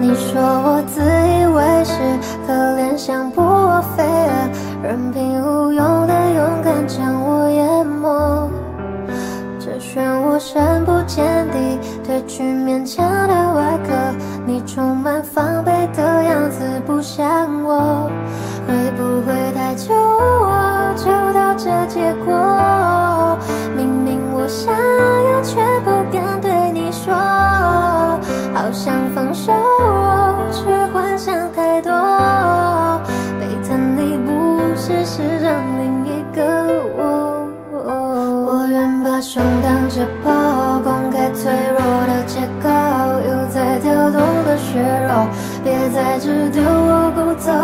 你说我自以为是，可怜像不我飞蛾，任凭无用的勇敢将我淹没。这漩涡深不见底，褪去勉强的外壳，你充满防备的样子不像我。会不会太久我就到这结果？明明我想要，却不敢对你说。好想放手，却幻想太多。背叛里不是让另一个我。我愿把胸当解剖，公开脆弱的结构，有在跳动的血肉，别再只丢我骨头。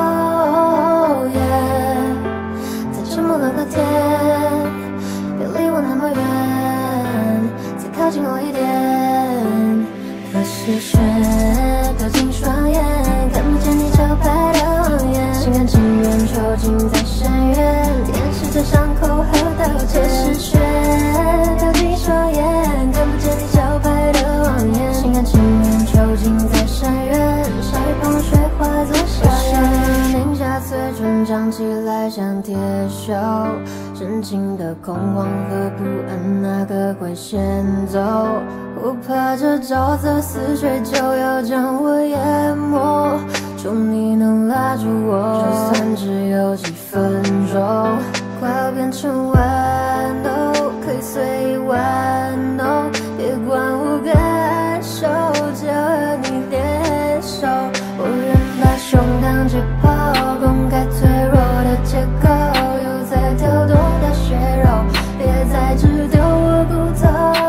在这么冷的天，别离我那么远，再靠近我一点。可是雪飘进双眼，看不见你招牌的谎言，心甘情愿抽筋在深渊，舔舐着伤口和道歉。可是雪飘进双眼，看不见你招牌的谎言，心甘情愿抽筋在深渊，少一捧水化作硝烟。凝下嘴唇，长起来像铁锈，深情的恐慌和不安，哪个会先走？我怕这沼泽似水，就要将我淹没。祝你能拉住我，就算只有几分钟，快要变成豌豆，可以随意玩弄。别管我感受，只要和你联手。我愿把胸当解剖，公开脆弱的结构，有在跳动的血肉，别再只丢我骨头。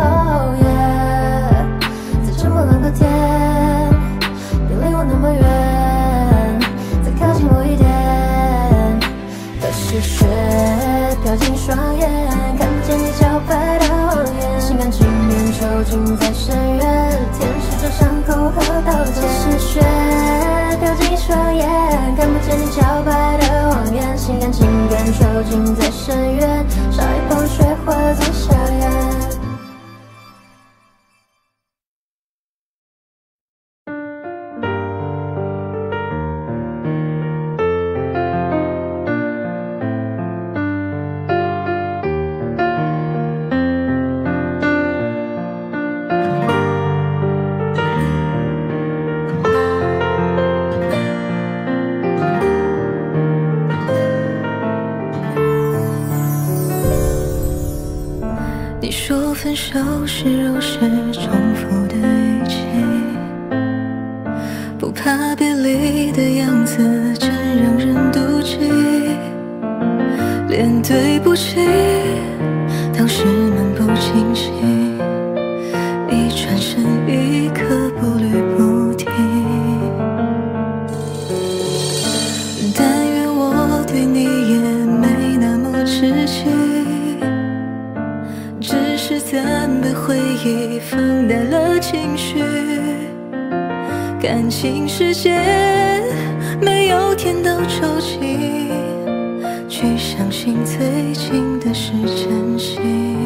天，别离我那么远，再靠近我一点。可是雪飘进双眼，看不见你招牌的谎言，心甘情愿抽筋在深渊，舔舐着伤口和道歉。可是雪飘进双眼，看不见你招牌的谎言，心甘情愿抽筋在深渊，少一捧水化作硝烟。 你说分手是如释重复的语气，不怕别离的样子真让人妒忌，连对不起当时漫不经心，一转身一刻不离不弃。但愿我对你也没那么痴情，只是咱被回忆放大了情绪，感情世界没有天都抽筋，去相信最近的是真心。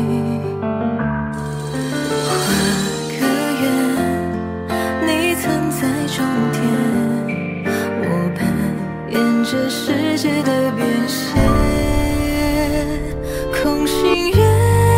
画个圆，你曾在终点，我扮演着世界的变现，空心人。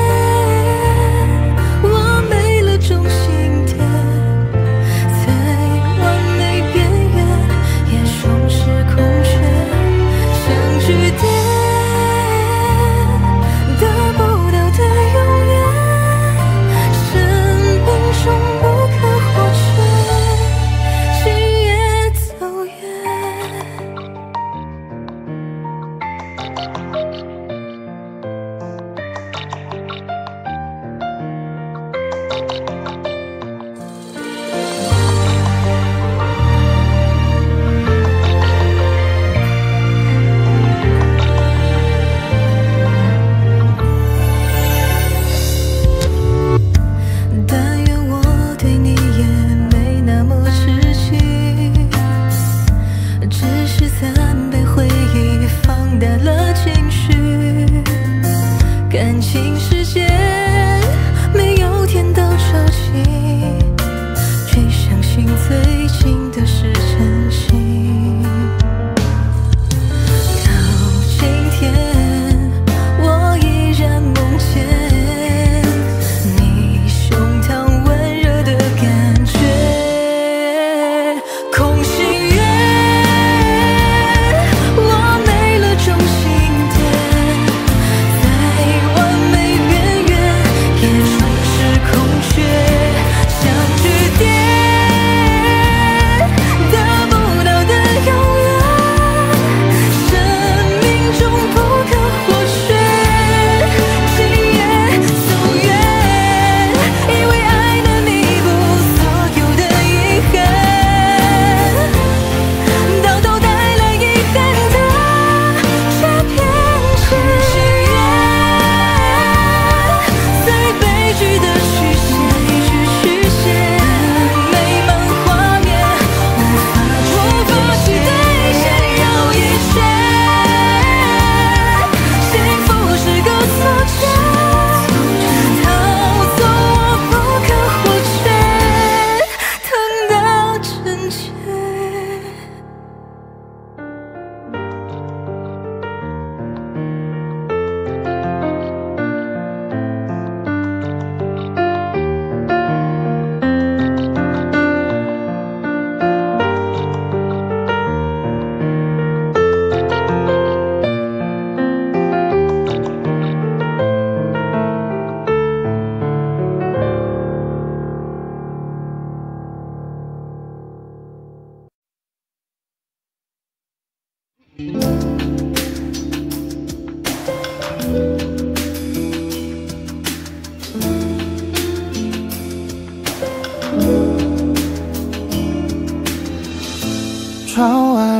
感情世界没有天都抽筋，却相信最近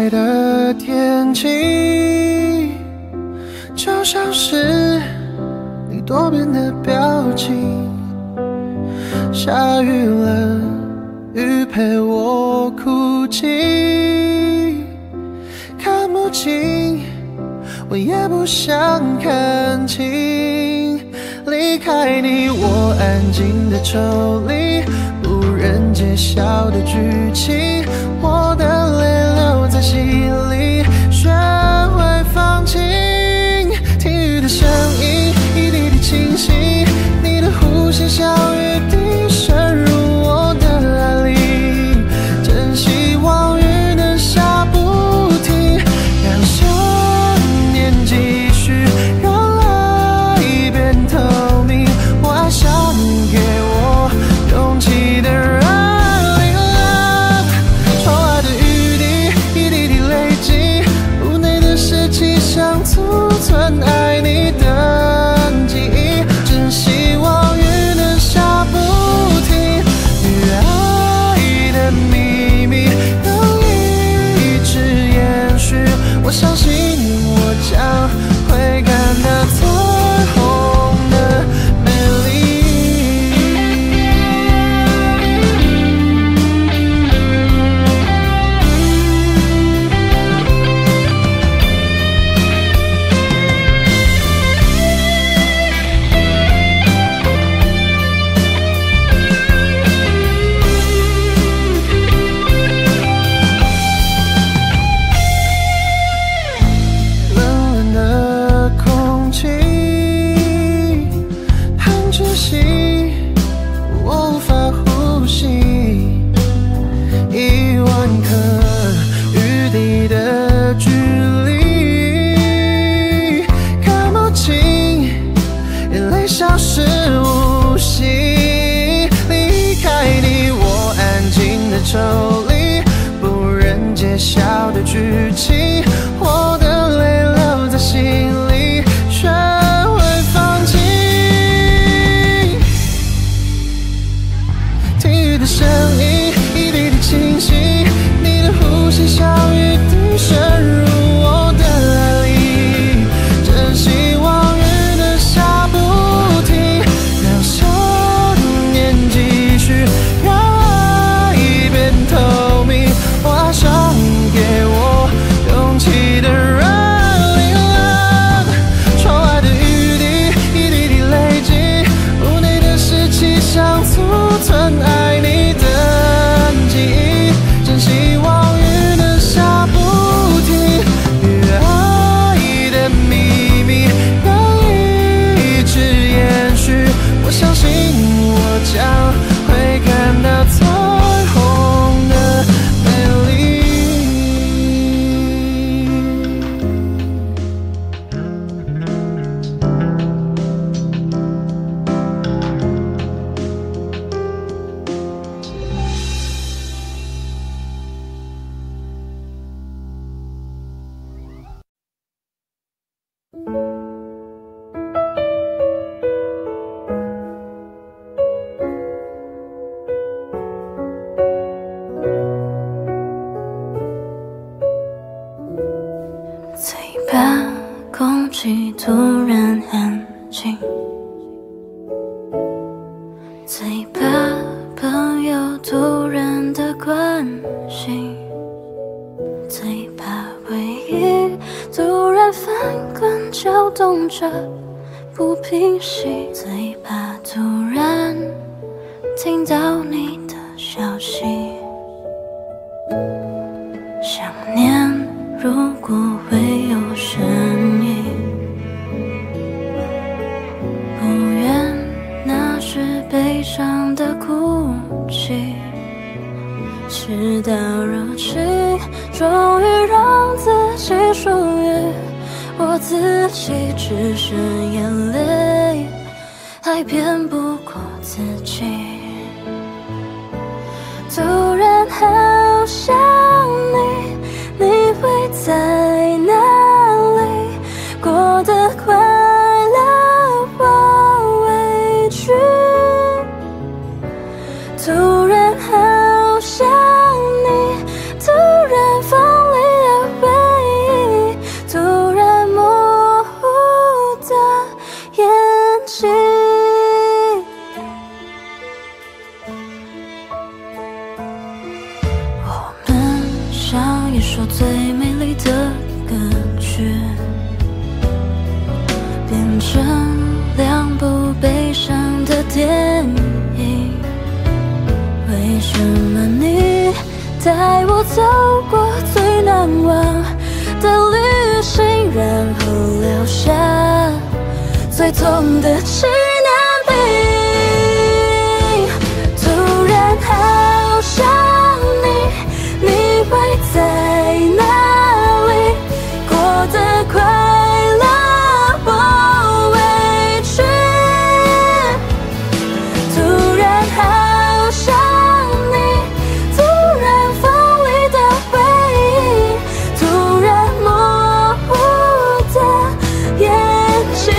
来的天气，就像是你多变的表情。下雨了，雨陪我哭泣，看不清，我也不想看清。离开你，我安静的抽离，不忍揭晓的剧情，我的泪留在心里，学会放晴。听雨的声音，一滴滴清晰，你的呼吸像雨滴渗入我的爱里，真希望雨能下不停，让想念继续，让爱变透明。我爱上给我勇气的人，零了窗外的雨滴一滴滴累积，屋内的湿气像储存爱你的记忆，真希望雨能下不停，与爱的秘密能一直延续。我相信我将会感到彩虹的美丽。冷冷的空气很窒息，我无法呼吸。10000颗雨滴的距离，看不清，眼泪消失无息。离开你，我安静的抽离，不忍揭晓的剧情，我的泪留在心里，学会放晴。听雨的声音，一滴滴清晰，你的呼吸像雨滴渗入我的爱里，真希望雨能下不停，让想念继续，让爱变透明。我爱上给我勇气的人，零了窗外的雨滴一滴滴累积，屋内的湿气像储存爱你的记忆，真希望雨能下不停，与爱的秘密能一直延续。我相信我将会看到彩虹的美丽。 嘴巴空气突然安静，嘴巴朋友突然的关心，嘴巴回忆突然翻滚搅动着不平息，嘴巴突然听到你的消息，想念如果会有声音，不愿那是悲伤的哭泣，直到如今终于让自己属于我自己，只剩眼泪还骗不过自己，突然好想你，你会在哪里？过得快乐或委屈？突然好想你，突然锋利而说最美丽的歌曲，变成2部悲伤的电影。为什么你带我走过最难忘的旅行，然后留下最痛的纪念品？突然好想你，你会在哪里？过得快乐或委屈？突然好想你，突然锋利的回忆，突然模糊的眼睛。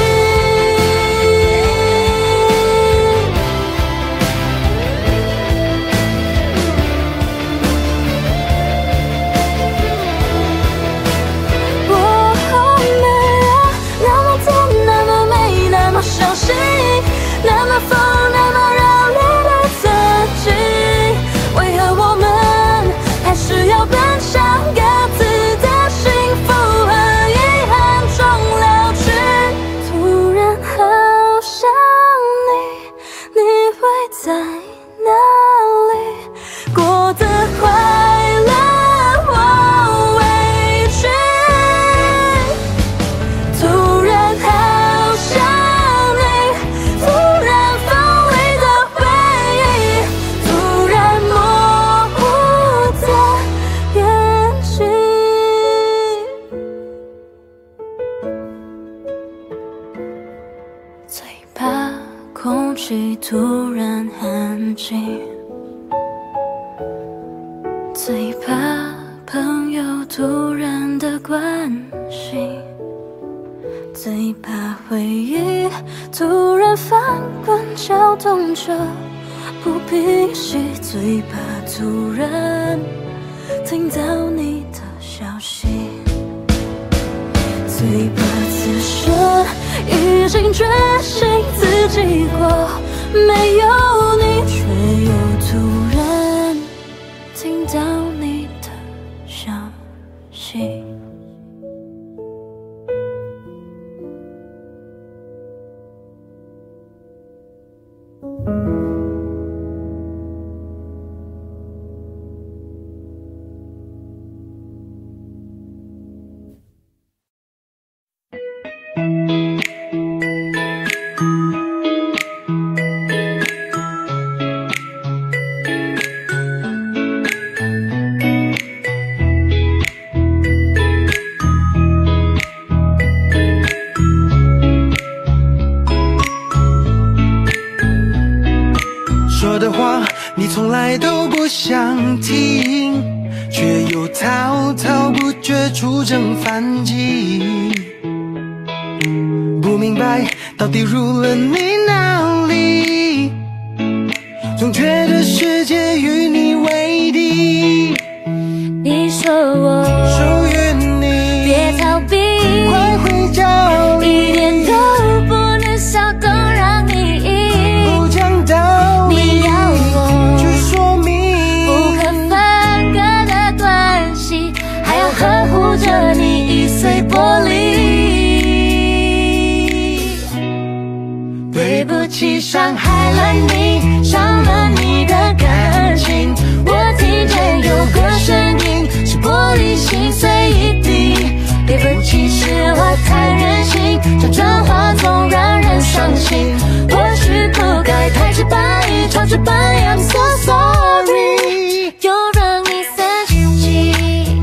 那么疯，那么热烈的自己，为何我们还是要奔向各自的幸福和遗憾中老去？突然好想你，你会在哪里？过得快乐或委屈？突然好想空气突然安静，最怕朋友突然的关心，最怕回忆突然翻滚搅动着不平息，最怕突然听到你的消息，最怕此生已经决心自己过，没有你，却又突然听到你的消息。 说的话你从来都不想听，却又滔滔不绝出征反击。不明白到底入了你哪里，总觉得世界与你为敌。 你说我属于你， 别逃避， 快回家里， 一点都不能小动让你赢。 不讲道理， 你要我去说明不可分割的关系，还要呵护着你易碎玻璃。对不起，伤害了你，伤了你的感情。我听见有个声音，是玻璃心碎一地。对不起，是我太任性，这转化总让人伤心。或许不该太直白，超直白 I'm so sorry， 又让你生气。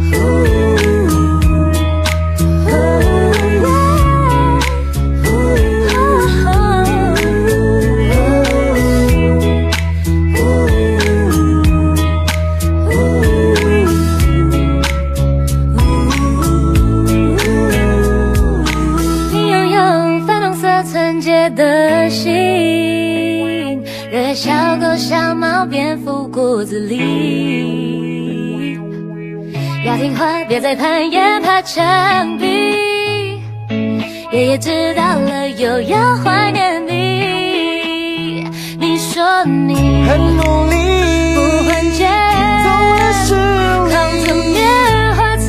的心，惹小狗、小猫、蝙蝠骨子里。要听话，别再攀岩爬墙壁。爷爷知道了，又要怀念你。你说你很努力， 不换肩， 走了10里， 扛着棉花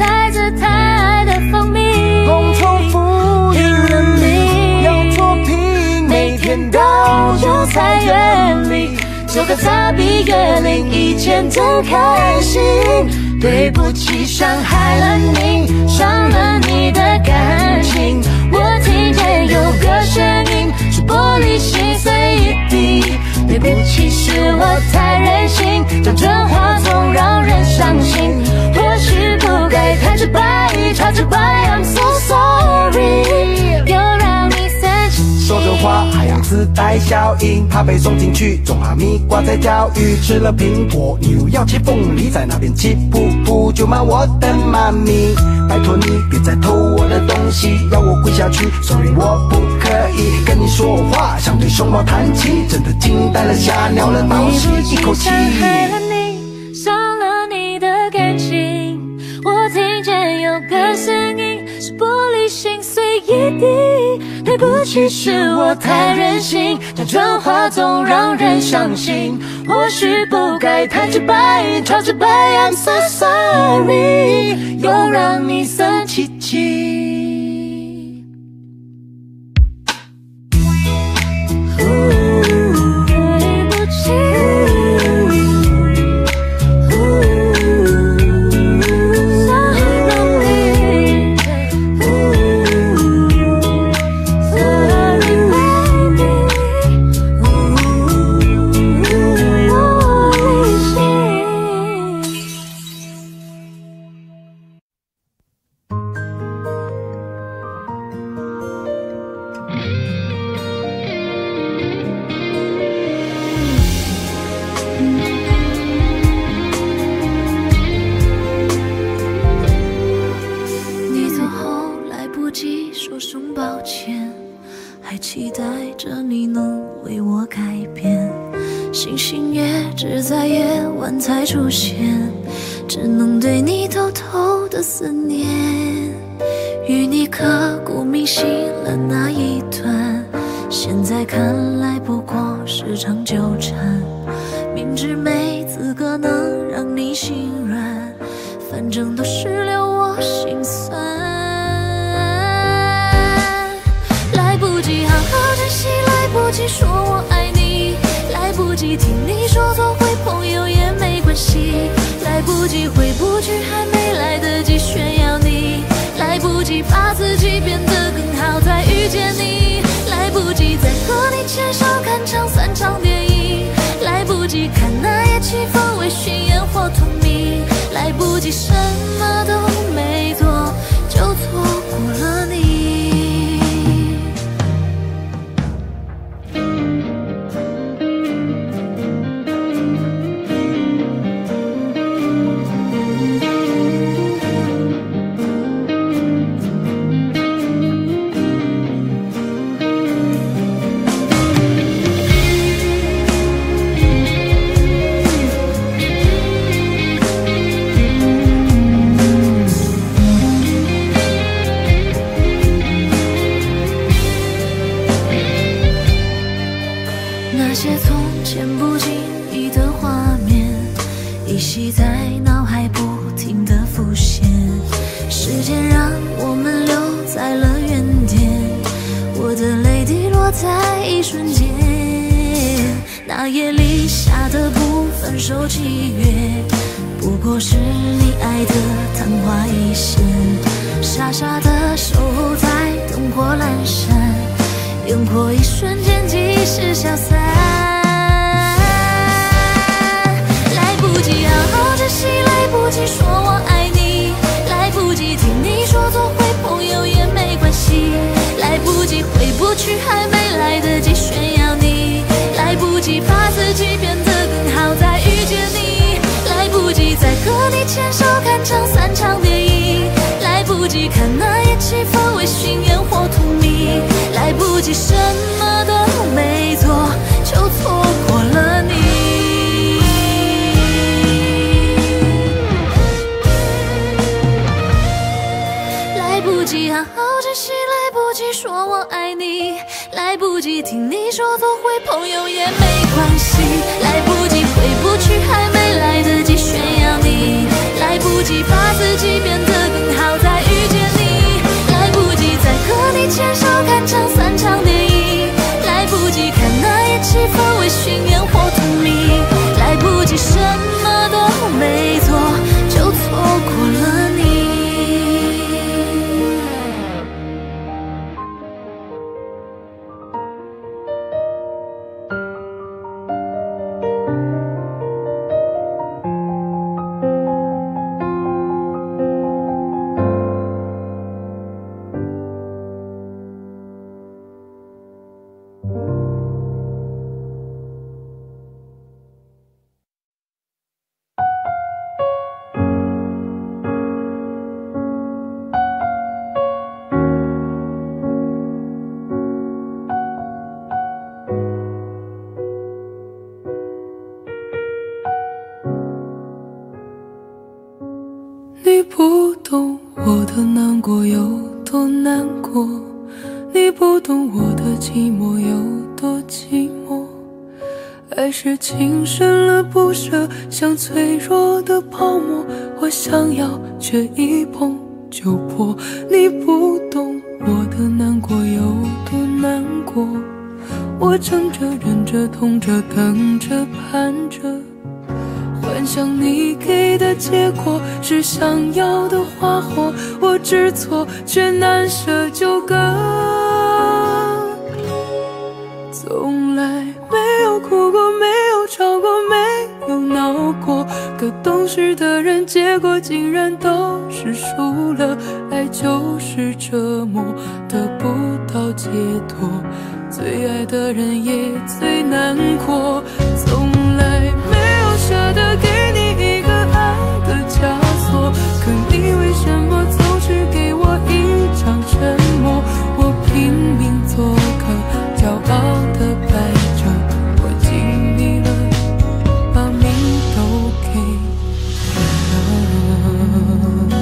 一个零以前的开心。对不起，伤害了你，伤了你的感情。我听见有个声音，是玻璃心碎一地。对不起，是我太任性，讲真话总让人伤心。或许不该太直白，超直白 ，I'm so sorry， 又让你生气。 说真话还要自带效应，怕被送进去，种哈密瓜在钓鱼。吃了苹果，你又要切凤梨，在那边气噗噗，就骂我的妈咪。拜托你别再偷我的东西，要我跪下去 ，sorry 我不可以跟你说话，像对熊猫弹琴，真的惊呆了吓尿了，倒吸一口气。 伤害了你，伤了你的感情。我听见有个声音，是玻璃心碎一地。对不起，是我太任性，讲真话总让人伤心。或许不该太直白，超直白 ，I'm so sorry， 又让你生气气。 还期待着你能为我改变，星星也只在夜晚才出现，只能对你偷偷的思念，与你刻骨铭心了那一段，现在看来不过是场纠缠，明知没资格能让你心软，反正都是留我心酸。来不及好好珍惜，来不及说我爱你，来不及听你说做回朋友也没关系，来不及回不去，还没来得及炫耀你，来不及把自己变得更好再遇见你，来不及再和你牵手看场3场电影，来不及看那夜气氛微醺烟火荼蘼，来不及什么都没做就错过了你。那些从前不经意的画面，依稀在脑海不停地浮现，时间让我们留在了原点，我的泪滴落在一瞬间，那夜里下的不分手契约，不过是你爱的昙花一现，傻傻的守候在灯火阑珊，烟火一瞬间即时消散，来不及好好珍惜，来不及说我爱你，来不及听你说做回朋友也没关系，来不及回不去，还没来得及炫耀你，来不及把自己变得更好再遇见你，来不及再和你牵手看场3场电影，来不及看那夜气氛微醺烟火荼蘼，来不及什么都没做就错过了你，来不及好好珍惜，来不及说我爱你，来不及听你说做回朋友也没关系，来不及回不去，还没来得及炫耀你，来不及把自己变得更好再遇见你，来不及再和你牵手看场3场电影，来不及看那夜气氛微醺烟火荼蘼，来不不懂我的难过有多难过，你不懂我的寂寞有多寂寞。爱是情深了不舍，像脆弱的泡沫，我想要却一碰就破。你不懂我的难过有多难过，我撑着忍着痛着等着盼着，幻想你给的结果是想要的花火，我知错却难舍纠葛。从来没有哭过，没有吵过，没有闹过，可懂事的人结果竟然都是输了。爱就是折磨，得不到解脱，最爱的人也最难过。从来没有舍得给你一个爱的枷锁，可你为什么总是给我一场沉默？我拼命做个骄傲的摆着，我尽力了，把命都给你了。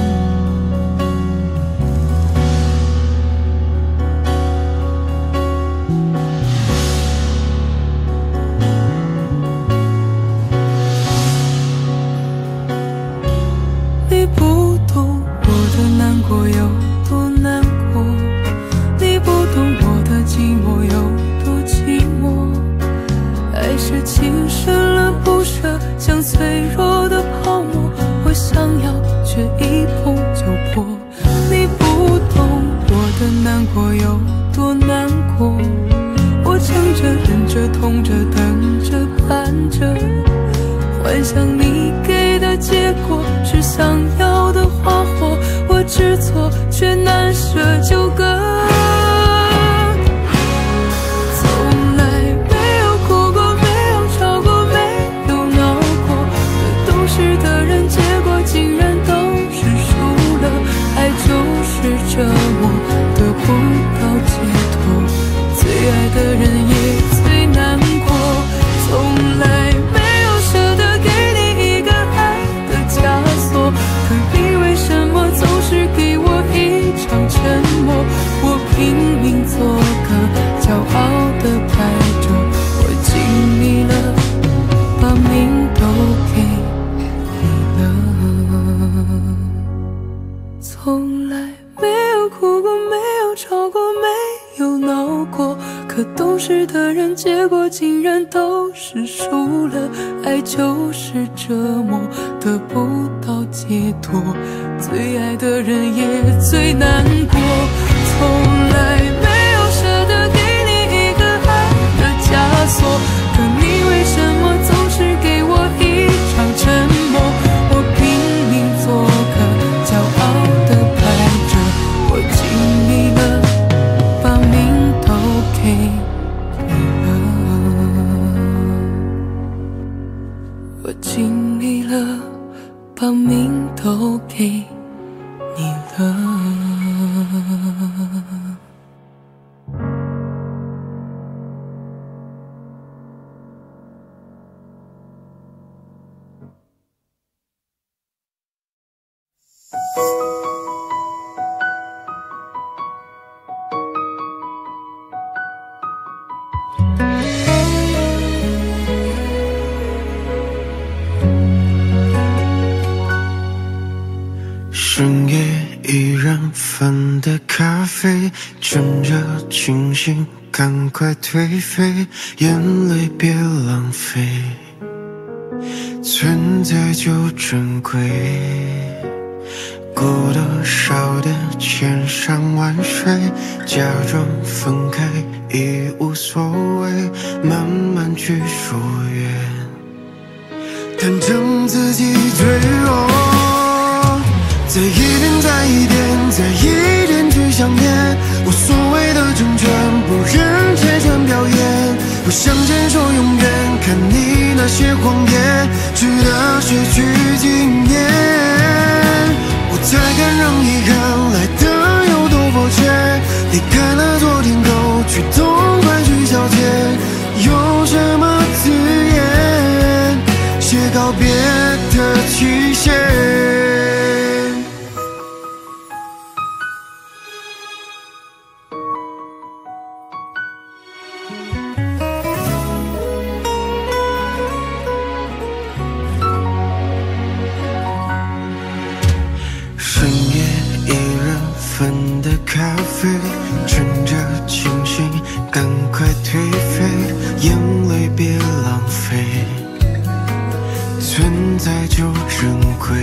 你不懂我的难过有多难过，你不懂我的寂寞有多寂寞。爱是情深了不舍，像脆弱的泡沫，我想要却一碰就破。你不懂我的难过有多难过，我撑着忍着痛着等着盼着，幻想你给的结果是想要的花火，我知错却难舍纠葛。从来没有哭过，没有吵过，没有闹过，可懂事的人结果竟然都是输了。爱就是折磨，得不到解脱，最爱的人也最难过。从来没有舍得给你一个爱的枷锁，可你为什么总是给我一场沉默？我拼命做个骄傲的摆着，我尽力了，把命都给你了。从来没有哭过，没有吵过，没有闹过，可懂事的人结果竟然都是输了。爱就是折磨，得不到解脱，最爱的人也最难过。从来没有舍得给你一个爱的枷锁，可你为什么总是给我一场沉默？我拼命做个骄傲的摆着，我尽力了，把命都给你了，我尽力了，把命都给你了。 深夜依然分的咖啡，趁着清醒赶快颓废，眼泪别浪费，存在就珍贵，过多少的千山万水，假装分开已无所谓，慢慢去疏远，坦诚自己脆弱，再一遍再一遍再一遍去想念，无所谓的成全，不忍拆穿表演，不想坚守永远，看你那些谎言值得失去经验，我才敢让遗憾来得有多迫切，离开了昨天后去痛快去消遣，有什么字眼写告别的期限？ 存在就珍贵，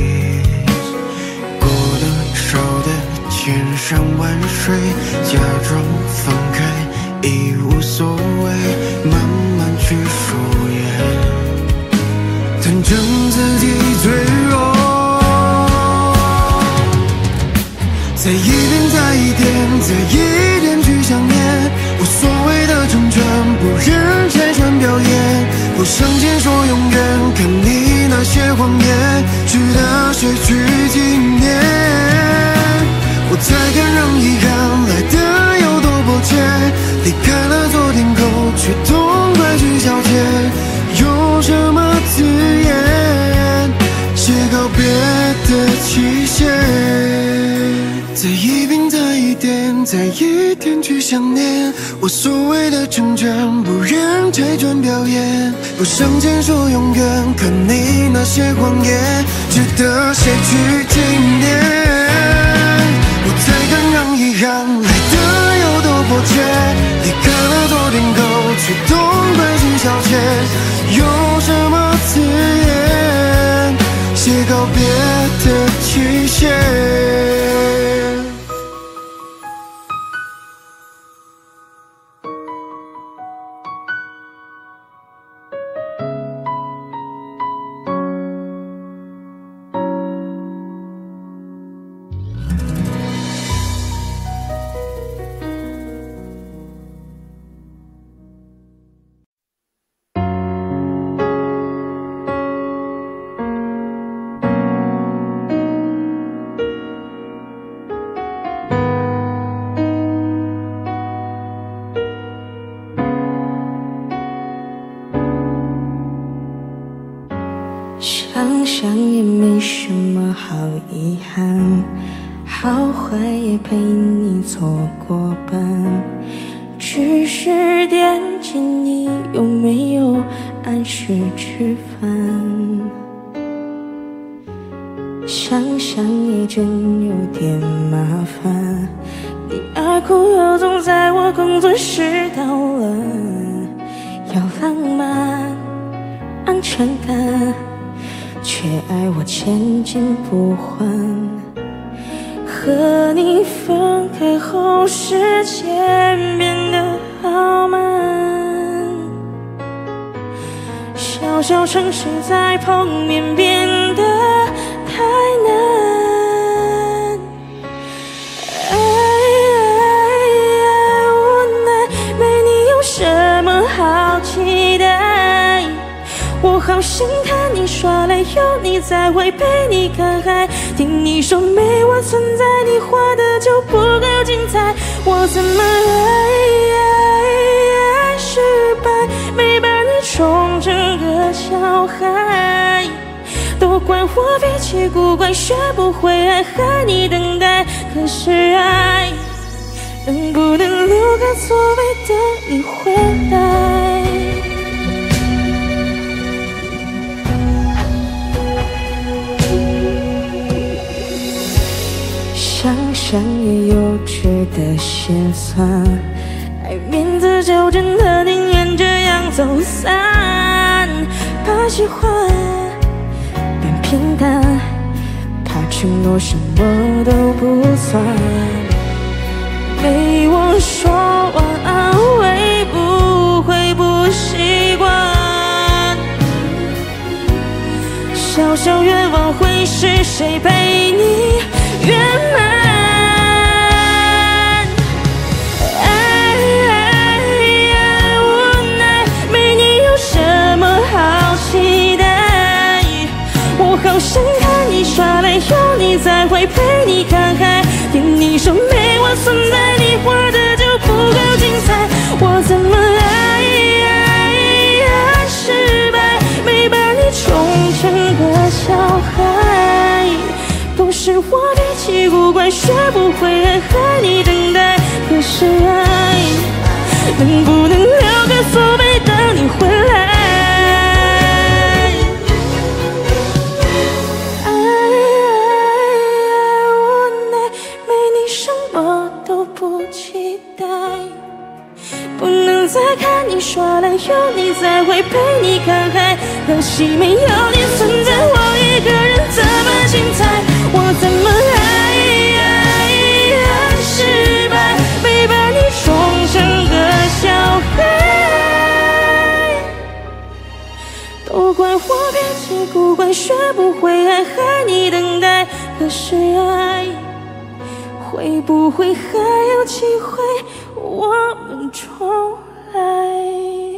过了少的千山万水，假装放开已无所谓，慢慢去疏远，坦诚自己脆弱，再一遍再一点再一点去想念，无所谓的成全，不忍拆穿表演，不向前说永远，看你那些谎言值得谁去纪念，我才敢让遗憾来得有多迫切，离开了昨天后却痛快去消遣，用什么字眼写告别的期限，再一遍再一点再一点去想念，我所谓的成全，不忍拆穿表演，不向前说永远，看你那些谎言值得谁去纪念，我才敢让遗憾来得有多迫切，离开了昨天后却痛快去消遣，用什么字眼写告别的期限。 想想也没什么好遗憾，好坏也陪你走过半，只是惦记你有没有按时吃饭。想想也真有点麻烦，你爱哭又总在我工作时捣乱，要浪漫安全感，却爱我千金不换，和你分开后时间变得好慢，小小城市再碰面变得太难，无奈没你有什么好期待，我好想看你耍赖，有你在会陪你看海，听你说没我存在，你活的就不够精彩，我怎么爱失败，没把你宠成个小孩，都怪我脾气古怪，学不会爱，害你等待，可是爱能不能留个座位等你回来？想想也幼稚的心酸，爱面子就真的宁愿这样走散，怕喜欢变平淡，怕承诺什么都不算，没我说晚安会不会不习惯，小小愿望会是谁陪你圆满，无奈没你有什么好期待，我好想看你耍赖，有你在会陪你看海，听你说没我存在，你活的就不够精彩，我怎么爱失败，没把你宠成个小孩，都是我脾气古怪，学不会爱，害你等待，可是爱能不能留个座位等你回来？无奈没你什么都不期待，不能再看你耍赖，有你在会陪你看海，可惜没有你存别借古怪，学不会爱，害你等待。可是爱会不会还有机会，我们重来？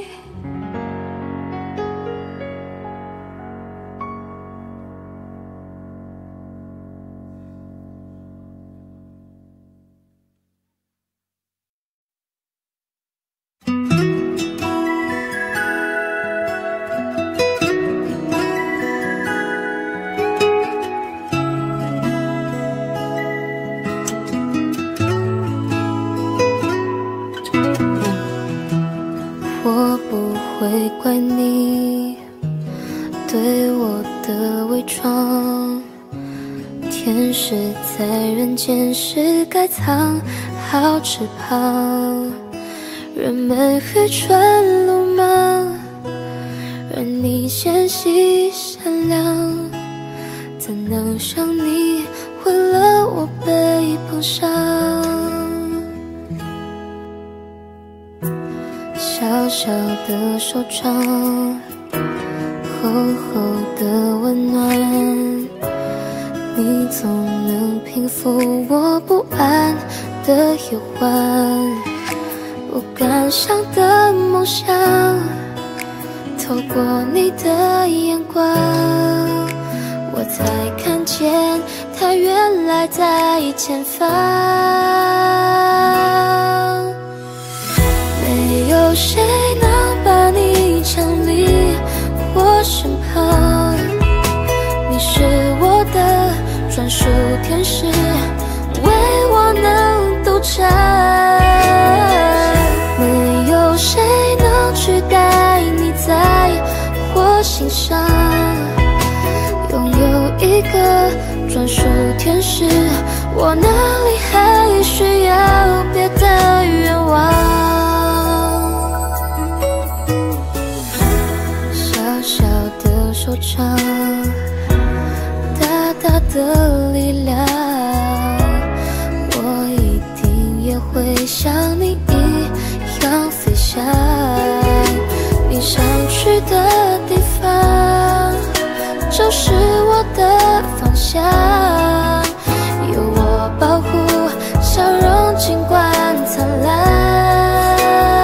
我不会怪你对我的伪装，天使在人间是该藏好翅膀，人们愚蠢鲁莽，而你纤细善良，怎能想你毁了我背膀上？小小的手掌，厚厚的温暖，你总能平复我不安的忧患。不敢想的梦想，透过你的眼光，我才看见它原来在前方。没有谁能把你抢离我身旁，你是我的专属天使，为我能独占。没有谁能取代你在我心上，拥有一个专属天使，我哪里还需要别的愿望？小的手掌，大大的力量，我一定也会像你一样飞翔。你想去的地方，就是我的方向。有我保护，笑容尽管灿烂。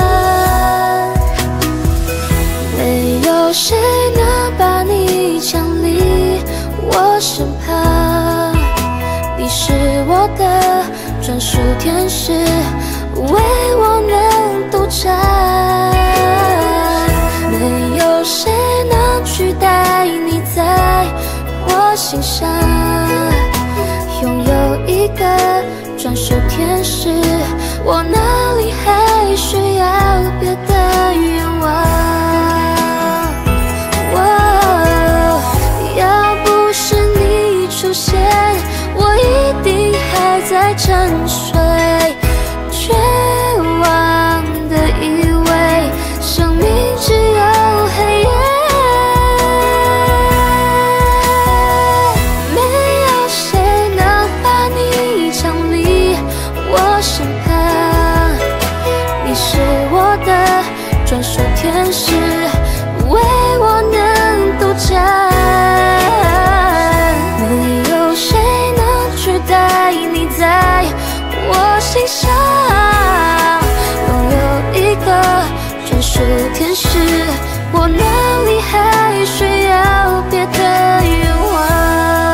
没有谁能把你抢离我身旁，你是我的专属天使，为我能独占。没有谁能取代你在我心上，拥有一个专属天使，我哪里还需要别的愿望？要不是你出现，我一定还在沉睡，绝望的以为生命只有黑夜。没有谁能把你抢离我身旁，你是我的专属天使，为我能独占。没有谁能取代你在我心上，拥有一个专属天使，我哪里还需要别的愿望？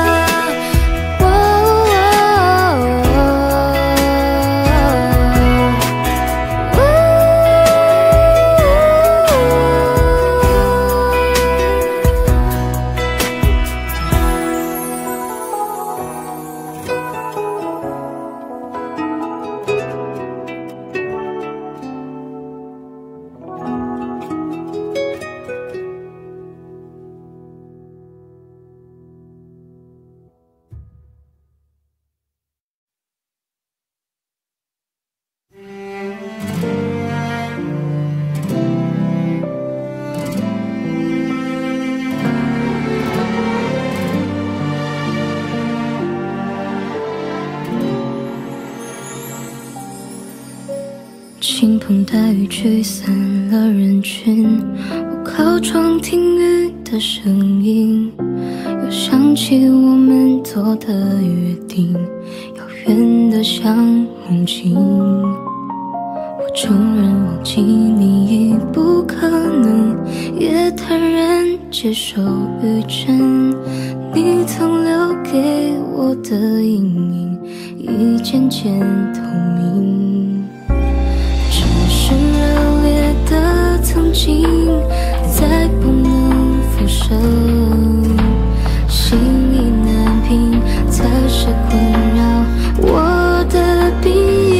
倾盆大雨驱散了人群，我靠窗听雨的声音，又想起我们做的约定，遥远的像梦境。我承认忘记你已不可能，也坦然接受雨阵。你曾留给我的阴影已渐渐透明，只是热烈的曾经再不能复生，心意难平才是困扰我的病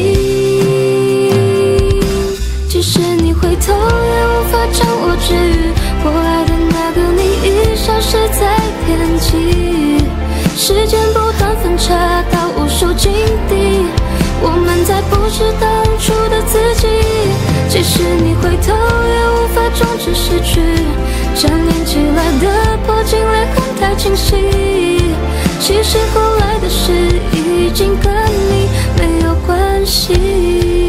因。即使你回头也无法将我治愈，我爱的那个你已消失在天际，时间不断分岔到无数境地，我们再不是当初的自己。即使你回头也无法终止失去，粘连起来的破镜裂痕太清晰，其实后来的事已经跟你没有关系。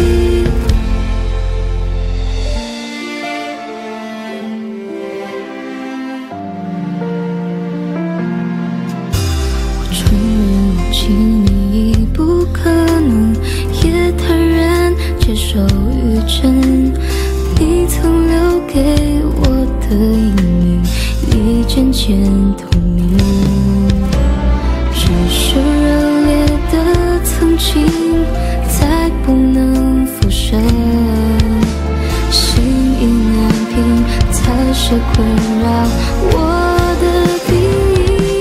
你已不可能，也坦然接受雨阵。你曾留给我的阴影已渐渐透明，只是热烈的曾经再不能复生，心意难平才是困扰我的病。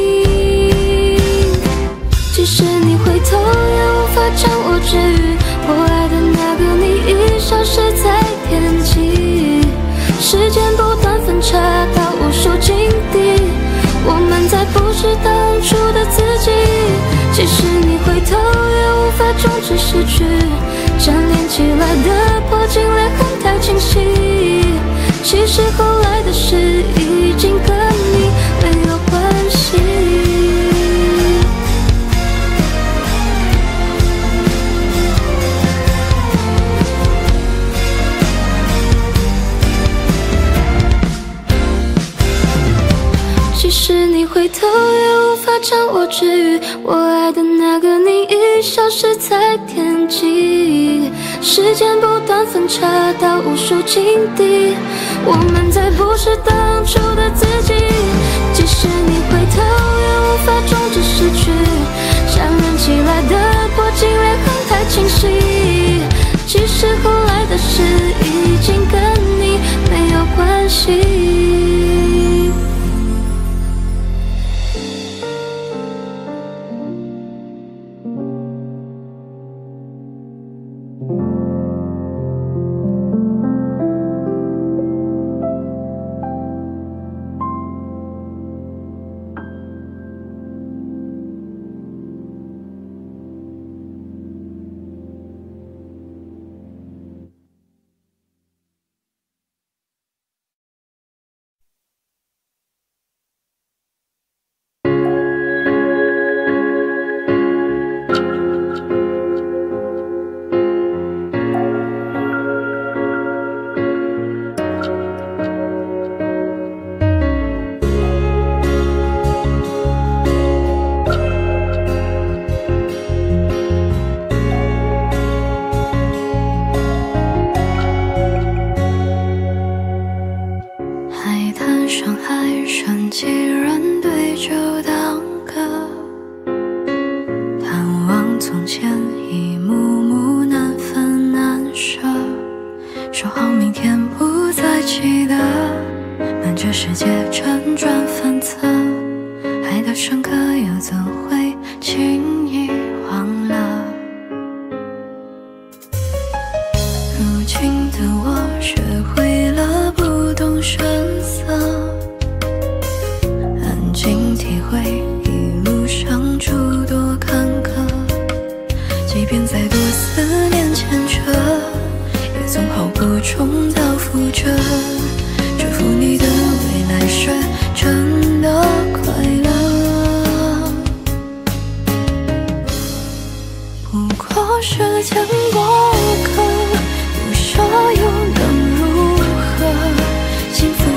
即使你回头也无法将我治愈，我爱的那个你已消失在天际，时间不断分岔到无数境地，我们再不是当初的自己。即使你回头也无法终止失去，粘连起来的破镜裂痕太清晰，其实后来的事已经跟你没有关系。即使你回头也无法将我治愈，我爱的那个你已消失在天际，时间不断分岔到无数境地，我们再不是当初的自己。即使你回头也无法终止失去，粘连起来的破镜裂痕太清晰，其实后来的事已经跟你没有关系。 幸福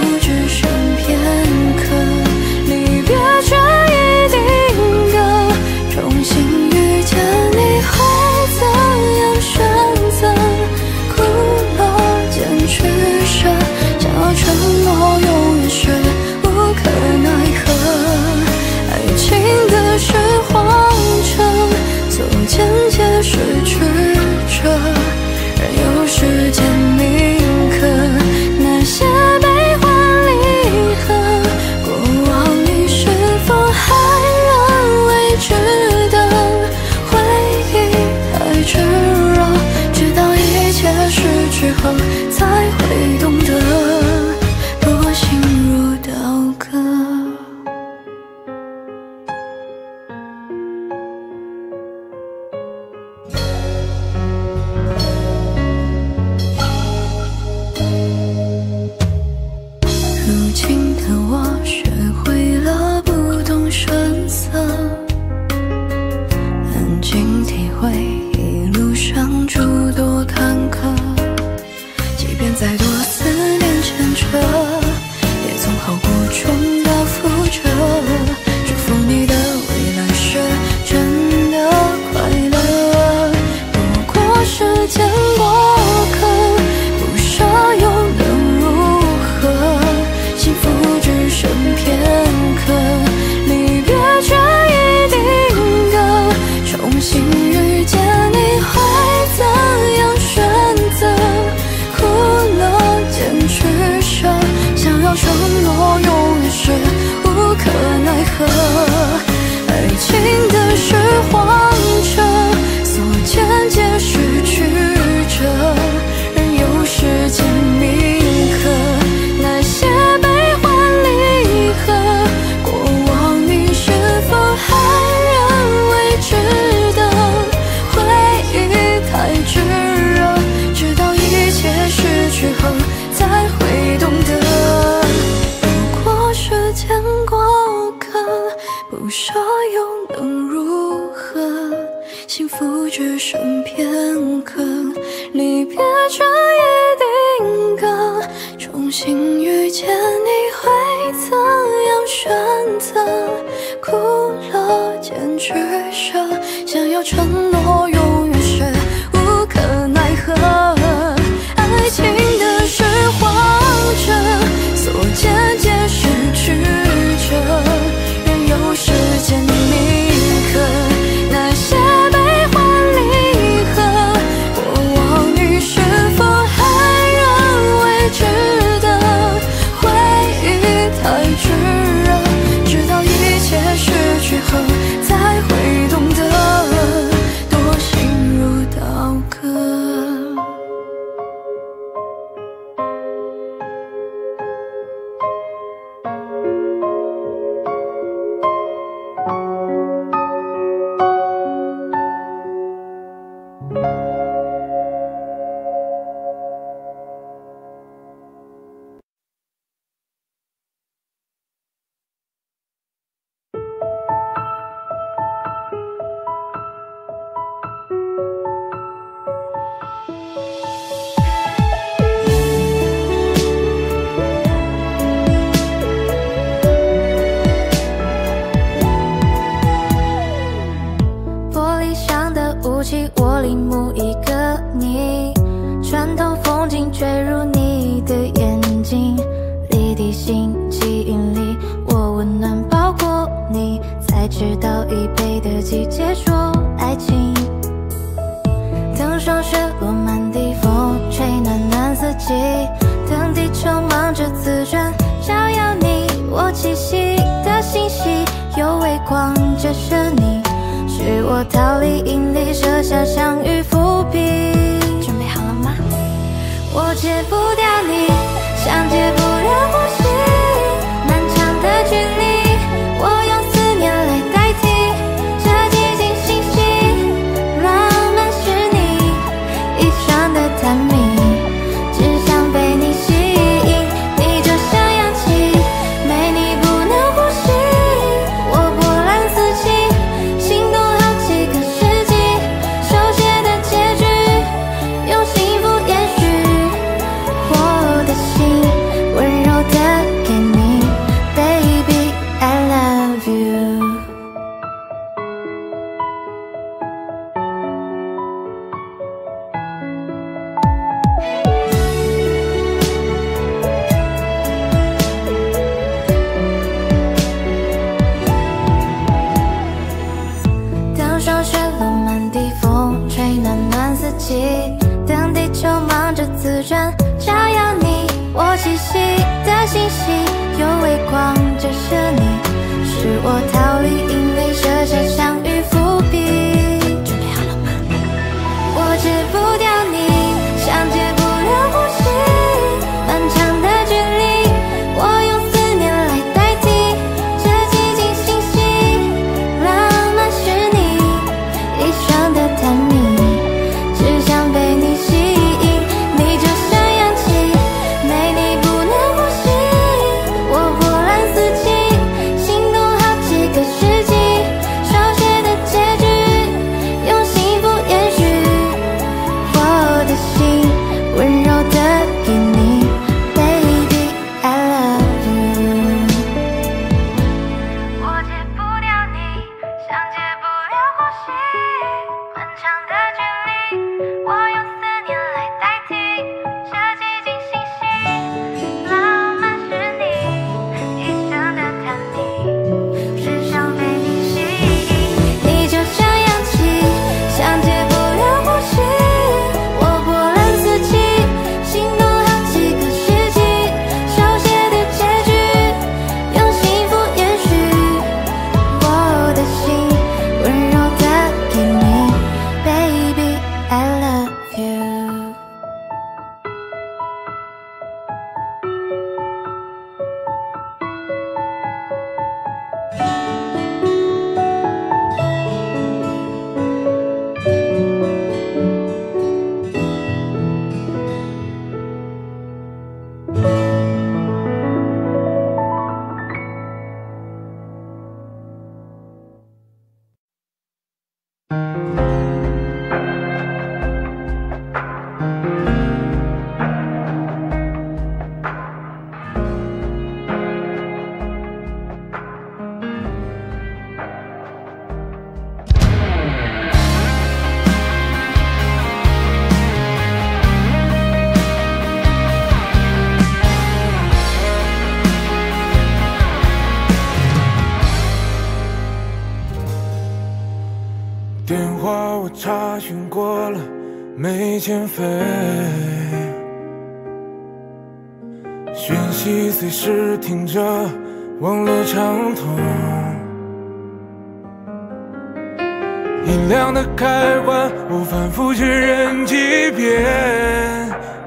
不舍又能如何？幸福只剩片刻，离别这一定格。重新遇见你会怎样选择？哭了坚持着，想要承诺永远是无可奈何。爱情的是慌着，所渐渐失去着，任由时间铭刻那些悲欢离合。过往你是否还认为值得？回忆太炙热，直到一切失去后才会懂得，多心如刀割。 我领悟一个你，穿透风景坠入你的眼睛，离地心吸引力，我温暖包裹你，才知道一杯的季节说爱情。等霜雪落满地，风吹暖暖四季，等地球忙着自转，照耀你我栖息的星系，有微光折射你，是我逃离引力，设下相遇伏笔。准备好了吗？我戒不掉你，像戒不了呼吸，漫长的距离，我用思念来代替。这寂静星系，浪漫是你一双的探秘，只想被你吸引，你就像氧气，没你不能呼吸。我波澜四起，心动好几个世纪，手写的结局，用幸福延续。我的心温柔的给你 ，Baby I love you。等霜雪落满地，风吹暖暖四季，等地球忙着自转，照耀你我栖息的星系，有微光折射你，是我逃离引力，设下相遇伏笔。准备好了吗？我戒不掉你，像戒不了呼吸，漫长的距离，我用思念来代替。这寂静星系，浪漫是你一双的探秘，只想被你吸引，你就像氧气，没你不能呼吸。 电话我查询过了，没欠费。讯息随时听着，网络畅通。音量的开关，我反复确认几遍。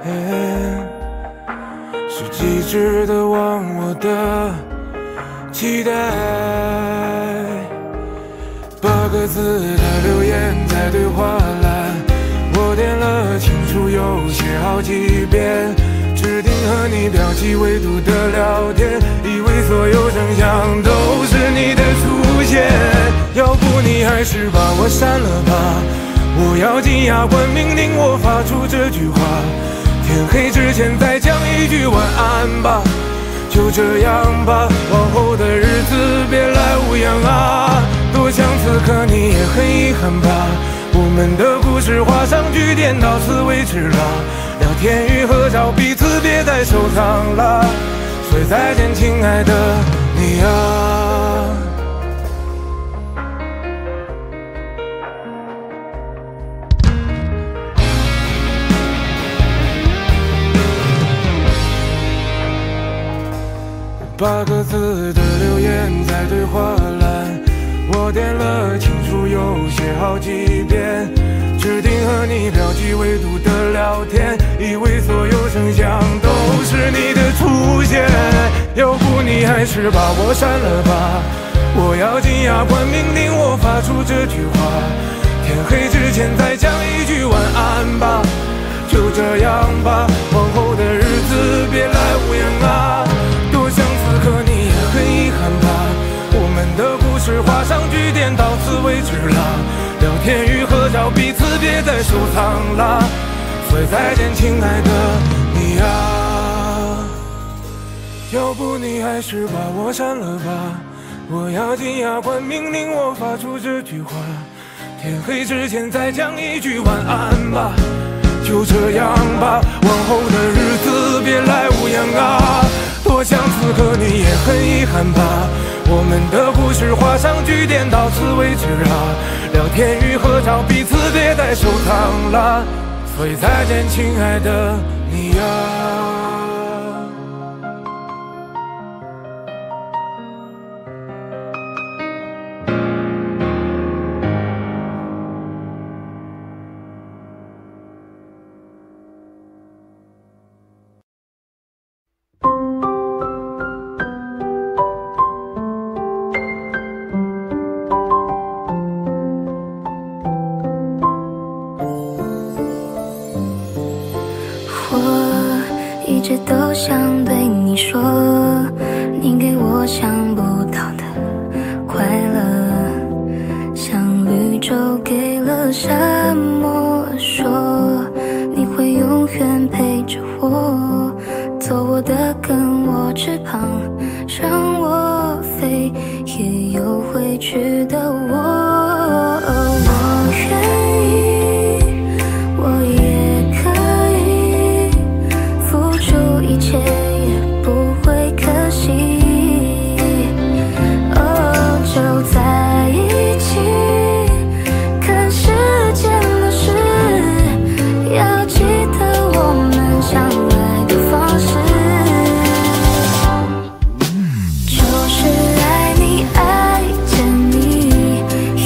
是机智的忘我的期待。8个字的留言在对话栏，我点了清楚又写好几遍，指定和你标记纬度的聊天，以为所有声响都是你的出现。要不你还是把我删了吧，我咬紧牙关命令我发出这句话，天黑之前再讲一句晚安吧，就这样吧，往后的日子别来无恙啊。多想此刻你也很遗憾吧，我们的故事画上句点，到此为止了。聊天与合照彼此别再收藏了，所以再见亲爱的你啊。8个字的留言在对话栏，我点了清楚又写好几遍，指定和你标记纬度的聊天，以为所有声响都是你的出现。要不你还是把我删了吧，我咬紧牙关命令我发出这句话，天黑之前再讲一句晚安吧，就这样吧，往后的日子别来无恙啊。多想此刻你也很遗憾吧，我们的故事画上句点，到此为止了。聊天与合照彼此别再收藏了，所以再见亲爱的你啊。要不你还是把我删了吧，我咬紧牙关命令我发出这句话，天黑之前再讲一句晚安吧，就这样吧，往后的日子别来无恙啊。多想此刻你也很遗憾吧，我们的故事画上句点，到此为止啊。聊天与合照彼此别再收藏了，所以再见亲爱的你啊。 一直都想对你说，你给我想不到的快乐，像绿洲给了沙漠，说你会永远陪着我，做我的跟我翅膀，让我飞，也有回去的我。我愿意，我也可以付出一切，也不会可惜。哦，就在一起，看时间流逝，要记得我们相爱的方式，就是爱你，爱着你，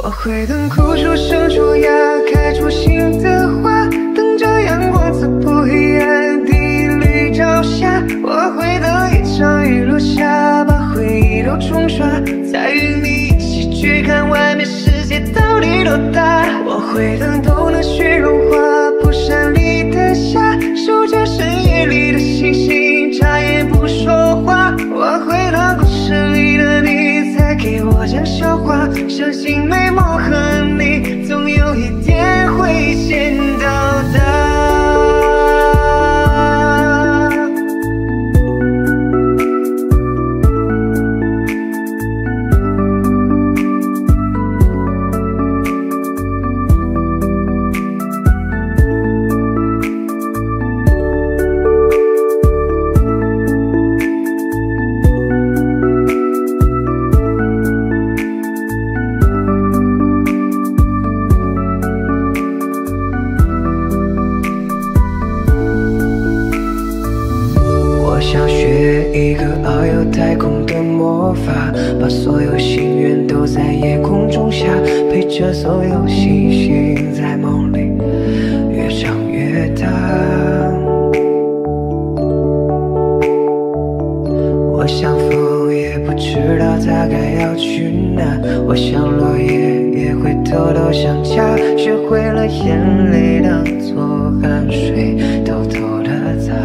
我会等枯树生出芽，开出新的花，等着阳光刺破黑暗，第一缕朝霞。我会等一场雨落下，把回忆都冲刷，再与你一起去看外面世界到底多大。我会等冬的雪融化，蒲扇里的夏，数着深夜里的星星，眨眼不说话。我会等故事里的你再给我讲笑话，相信美梦和你总有一天会先到达。想学一个遨游太空的魔法，把所有心愿都在夜空中下，陪着所有星星在梦里越长越大。我像风，也不知道它该要去哪；我像落叶，也会偷偷想家，学会了眼泪当作汗水，偷偷的擦。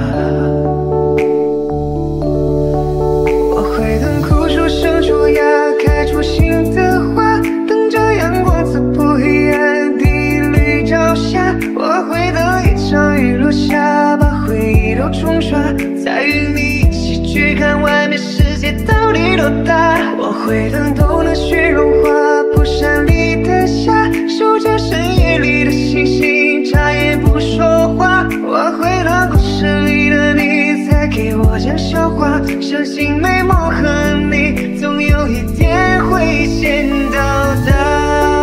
生出芽，开出新的花，等着阳光刺破黑暗，第一缕朝霞。我会等一场雨落下，把回忆都冲刷，再与你一起去看外面世界到底多大。我会等冬的雪融化，蒲扇里的夏，数着深夜里的星星，眨眼不说话。我会等故事里的你再给我讲笑话，相信美梦和你总有一天会先到达。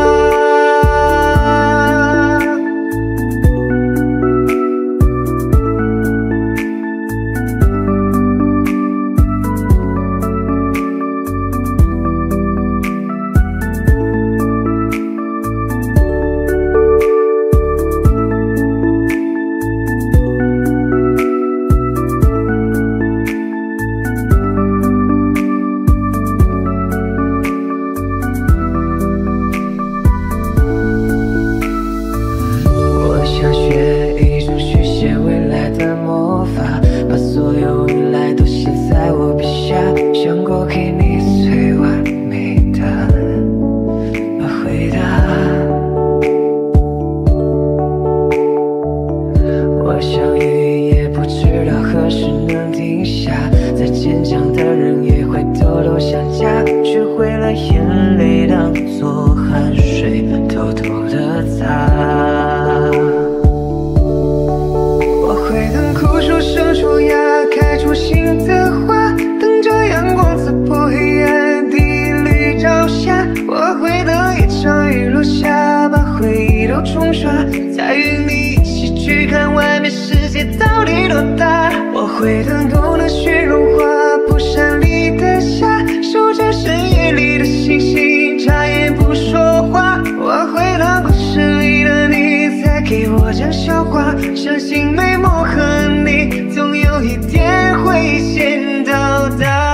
冲刷，再与你一起去看外面世界到底多大。我会等冬的雪融化，蒲扇里的夏，数着深夜里的星星，眨眼不说话。我会等故事里的你再给我讲笑话，相信美梦和你总有一天会先到达。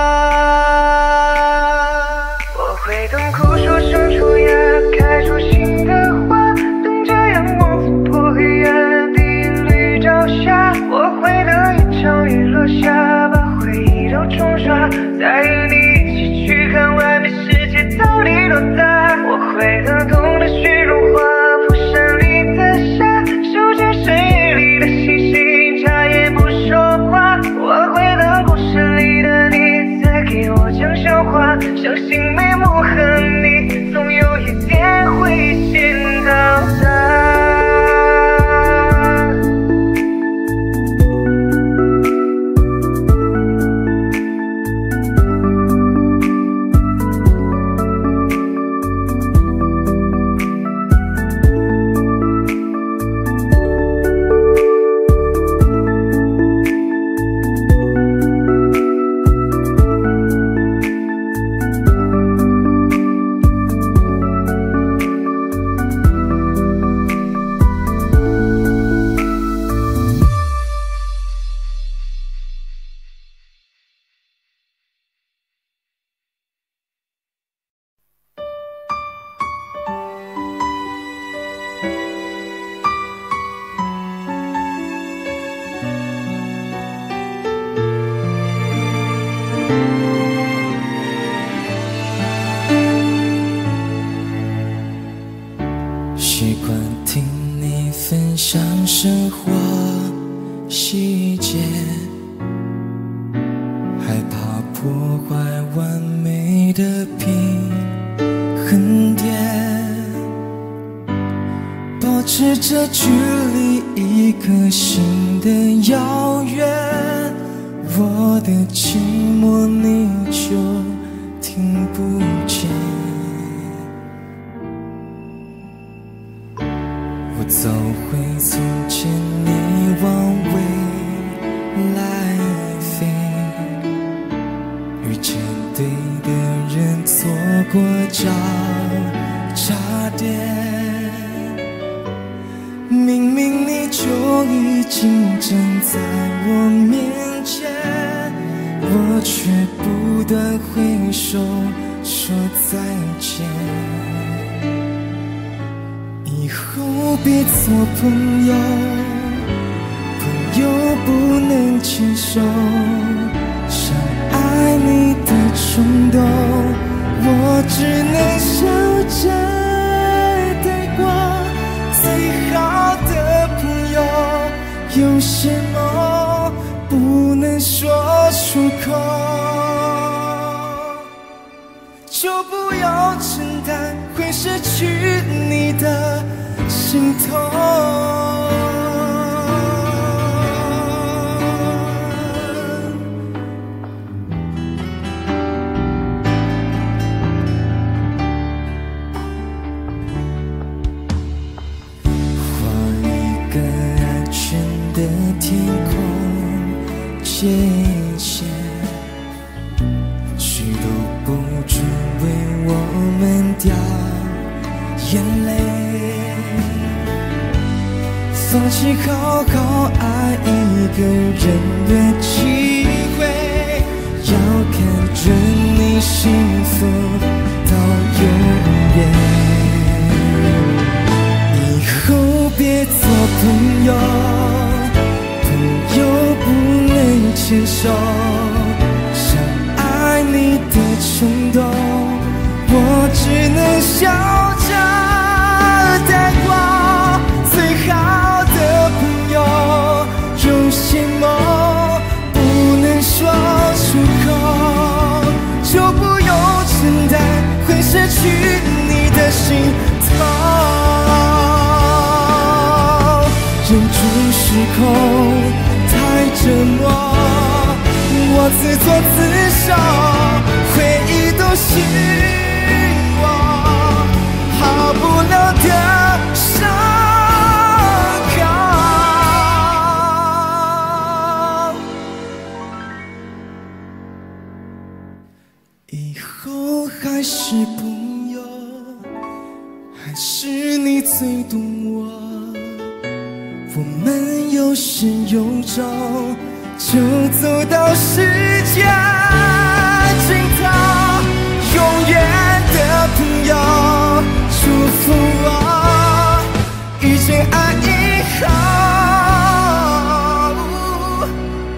我会等枯树生出芽，开出新的花，我会等一场雨破坏完美的平衡点，保持着距离一颗心的遥远，我的寂寞你就听不见。我走回从前，你往未来飞，遇见对的人，错过交叉点。明明你就已经站在我面前，我却不断挥手说再见。以后别做朋友，朋友不能牵手，想爱你的冲动，我只能笑着带过。最好的朋友，有些梦不能说出口，就不要承担会失去你的心痛。天空界限，谁都不准为我们掉眼泪。放弃好好爱一个人的机会，要看着你幸福到永远。以后别做朋友，又不能牵手，想爱你的冲动，我只能笑着带过。最好的朋友，有些梦不能说出口，就不用承担会失去你的心痛。忍住失控折磨，我自作自受，回忆都是我好不了的伤口。以后还是朋友，还是你最懂我。我们有始有终，就走到世界尽头。永远的朋友，祝福我遇见爱以后，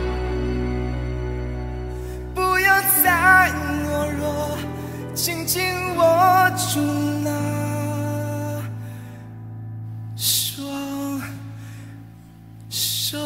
不要再懦弱，紧紧握住那双手。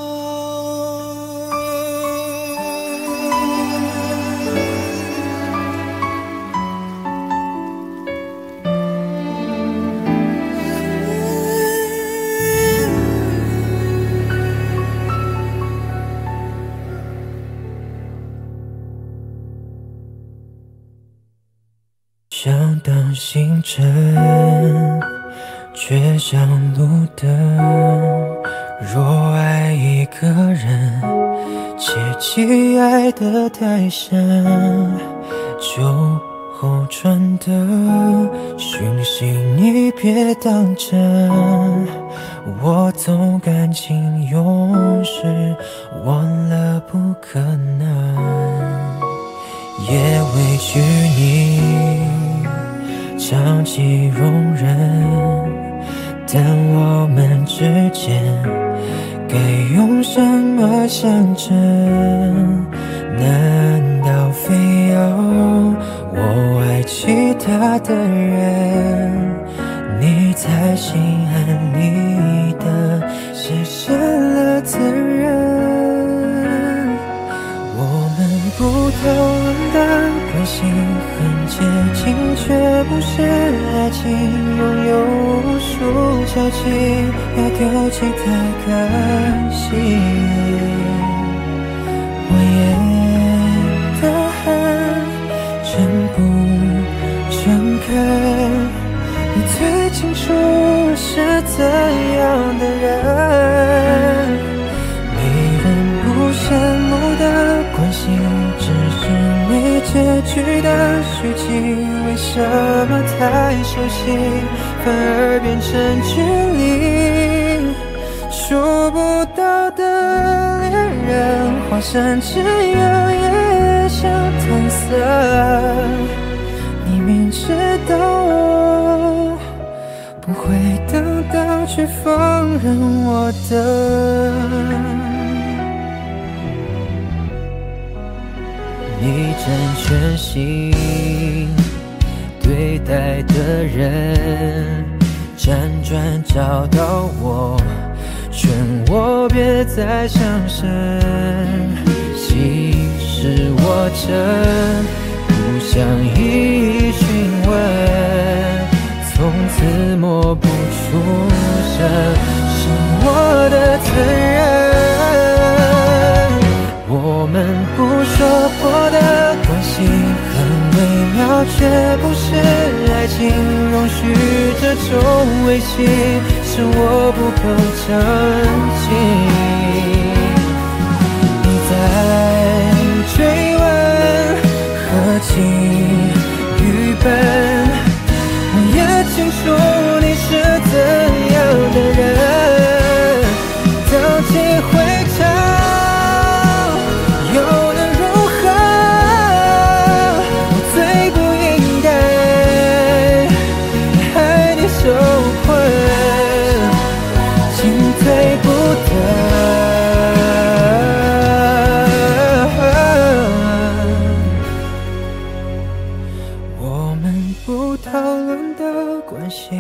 想当星辰，却像路灯。若爱一个人，切忌爱得太深，就后传的讯息你别当真。我懂感情用事，忘了不可能，也委屈你长期容忍，但我们之间该用什么相称？难道非要我爱其他的人，你才心安理得牺牲了责任？我们不讨论的关系很接近，却不是爱情，拥有无数交集，要丢弃太可惜。我演得很真不诚恳，你最清楚我是怎样的人。没人不羡慕的关系，只是没结局的续集。为什么太熟悉，反而变成距离？触不到的恋人，化身只有也想搪塞。你明知道我不会等到，却放任我等。你真全心对待的人，辗转找到我，劝我别再伤神。其实我真不想一一询问，从此默不出声，是我的责任。我们不说破的关系很微妙，却不是爱情，容许这种维系，是我不够长情。你在追问何其愚笨，我也清楚你是怎样的人。当机会长又能如何？我最不应该害你受困，进退不得。我们不讨论的关系，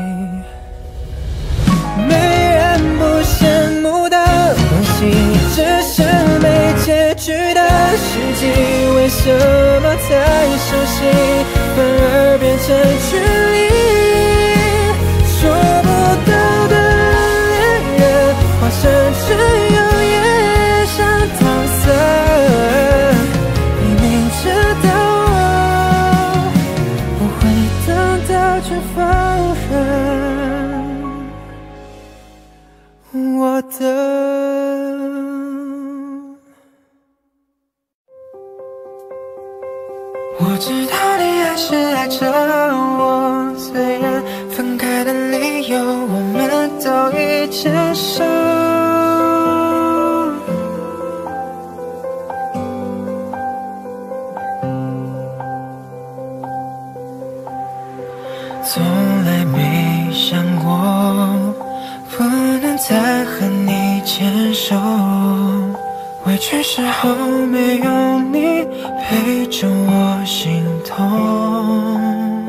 没人不羡慕的关系，只是没结局的续集。为什么太熟悉，反而变成距离？说不到的恋人，化身只有也想搪塞。你明知道我不会等到，却放任我等。我知道你还是爱着我，虽然分开的理由我们都已接受。从来没想过不能再和你牵手，委屈时候没有你陪着我心痛，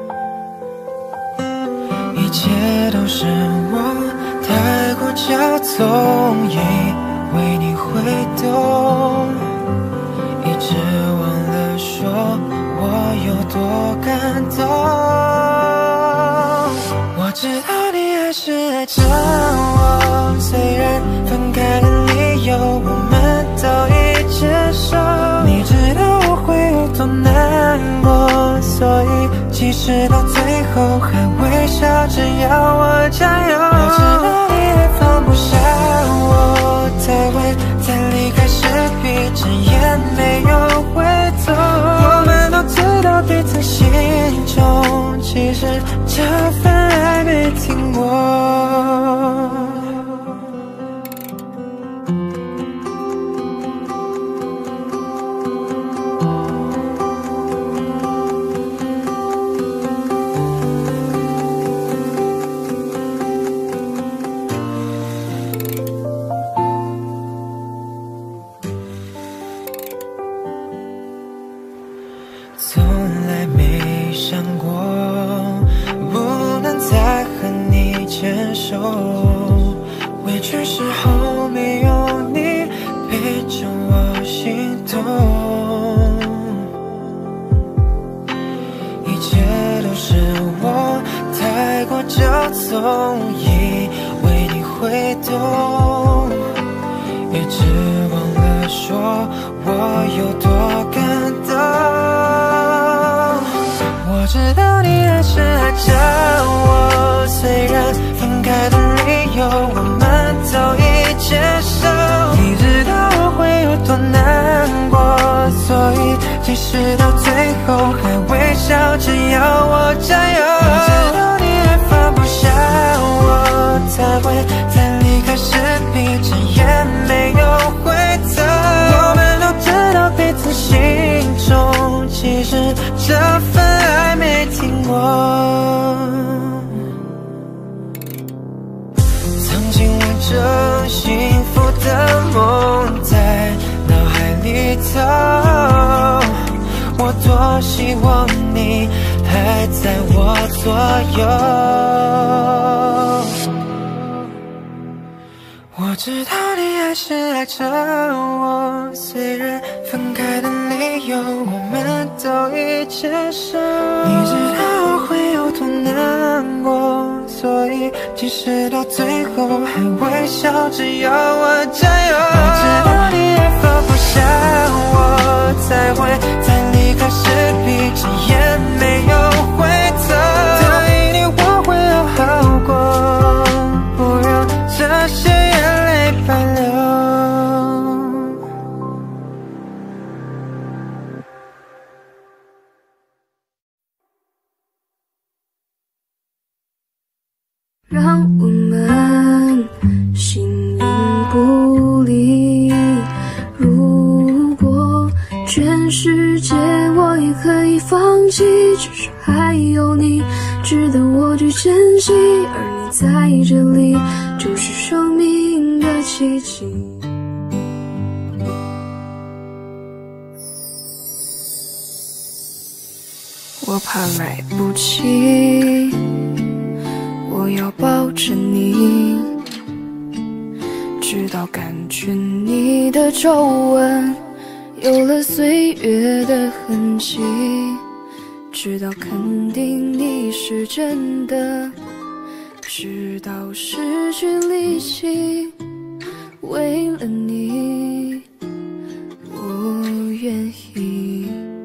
一切都是我太过骄纵，以为你会懂，一直忘了说我有多感动。我知道你还是爱着我，虽然分开的理由我们都已接受。你知道我会有多难过，所以即使到最后还微笑着要我加油。我知道你还放不下我，才会在离开时闭着眼没有回头。我们都知道彼此心中，其实这份爱没停过。从来没想过不能再和你牵手，委屈时候没有你陪着我心痛。 以为你会懂，一直忘了说我有多感动。我知道你还是爱着我，虽然分开的理由我们都已接受。你知道我会有多难过，所以即使到最后还微笑，只要我加油。我知道你还放不下我，才会在离开时闭着眼没有回头。我们都知道彼此心中其实这份爱没停过。曾经完整幸福的梦在脑海里头，我多希望你还在我左右。我知道你还是爱着我，虽然分开的理由我们都已接受。你知道我会有多难过，所以即使到最后还微笑，只要我加油。我知道你还放不下我，才会在离开时闭着眼没有回头。答应你我会好过，不让这些眼泪白流。 让我们形影不离。如果全世界我也可以放弃，至少还有你值得我去珍惜，而你在这里就是生命的奇迹。我怕来不及，我要抱着你，直到感觉你的皱纹有了岁月的痕迹，直到肯定你是真的，直到失去力气。为了你，我愿意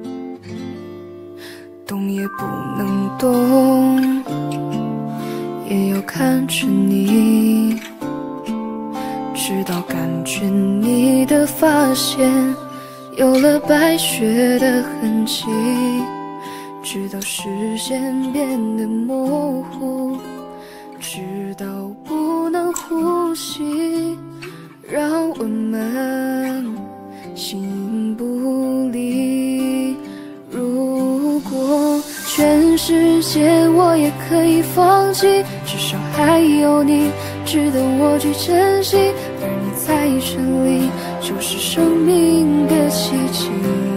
动也不能动，也要看着你，直到感觉你的发线有了白雪的痕迹，直到视线变得模糊，直到不能呼吸。让我们形影不离。如果全世界我也可以放弃，至少还有你值得我去珍惜，而你在这里就是生命的奇迹。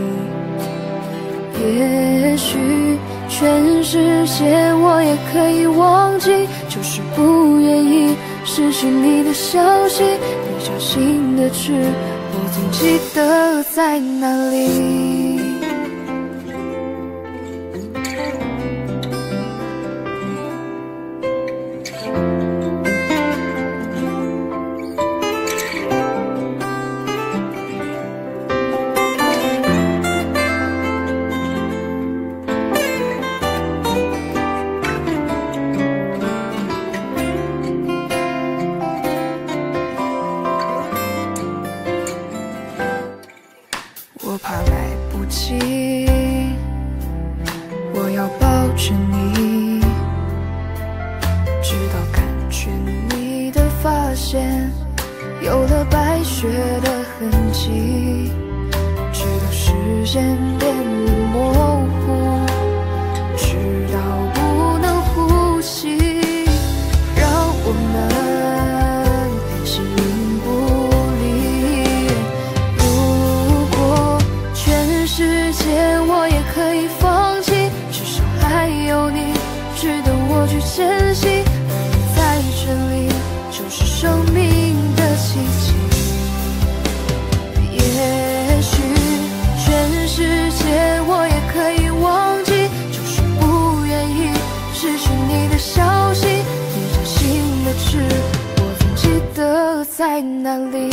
也许全世界我也可以忘记，就是不愿意失去你的消息。你掌心的痣，我总记得在哪里。我怕来不及，我要抱着你，直到感觉你的发线有了白雪的痕迹，直到视线变得模糊，直到不能呼吸。让我们形影不离。如果全世界我也可以放弃，至少还有你值得我去珍惜，而你在这里就是生命的奇迹。也许全世界我也可事，我总记得在哪里。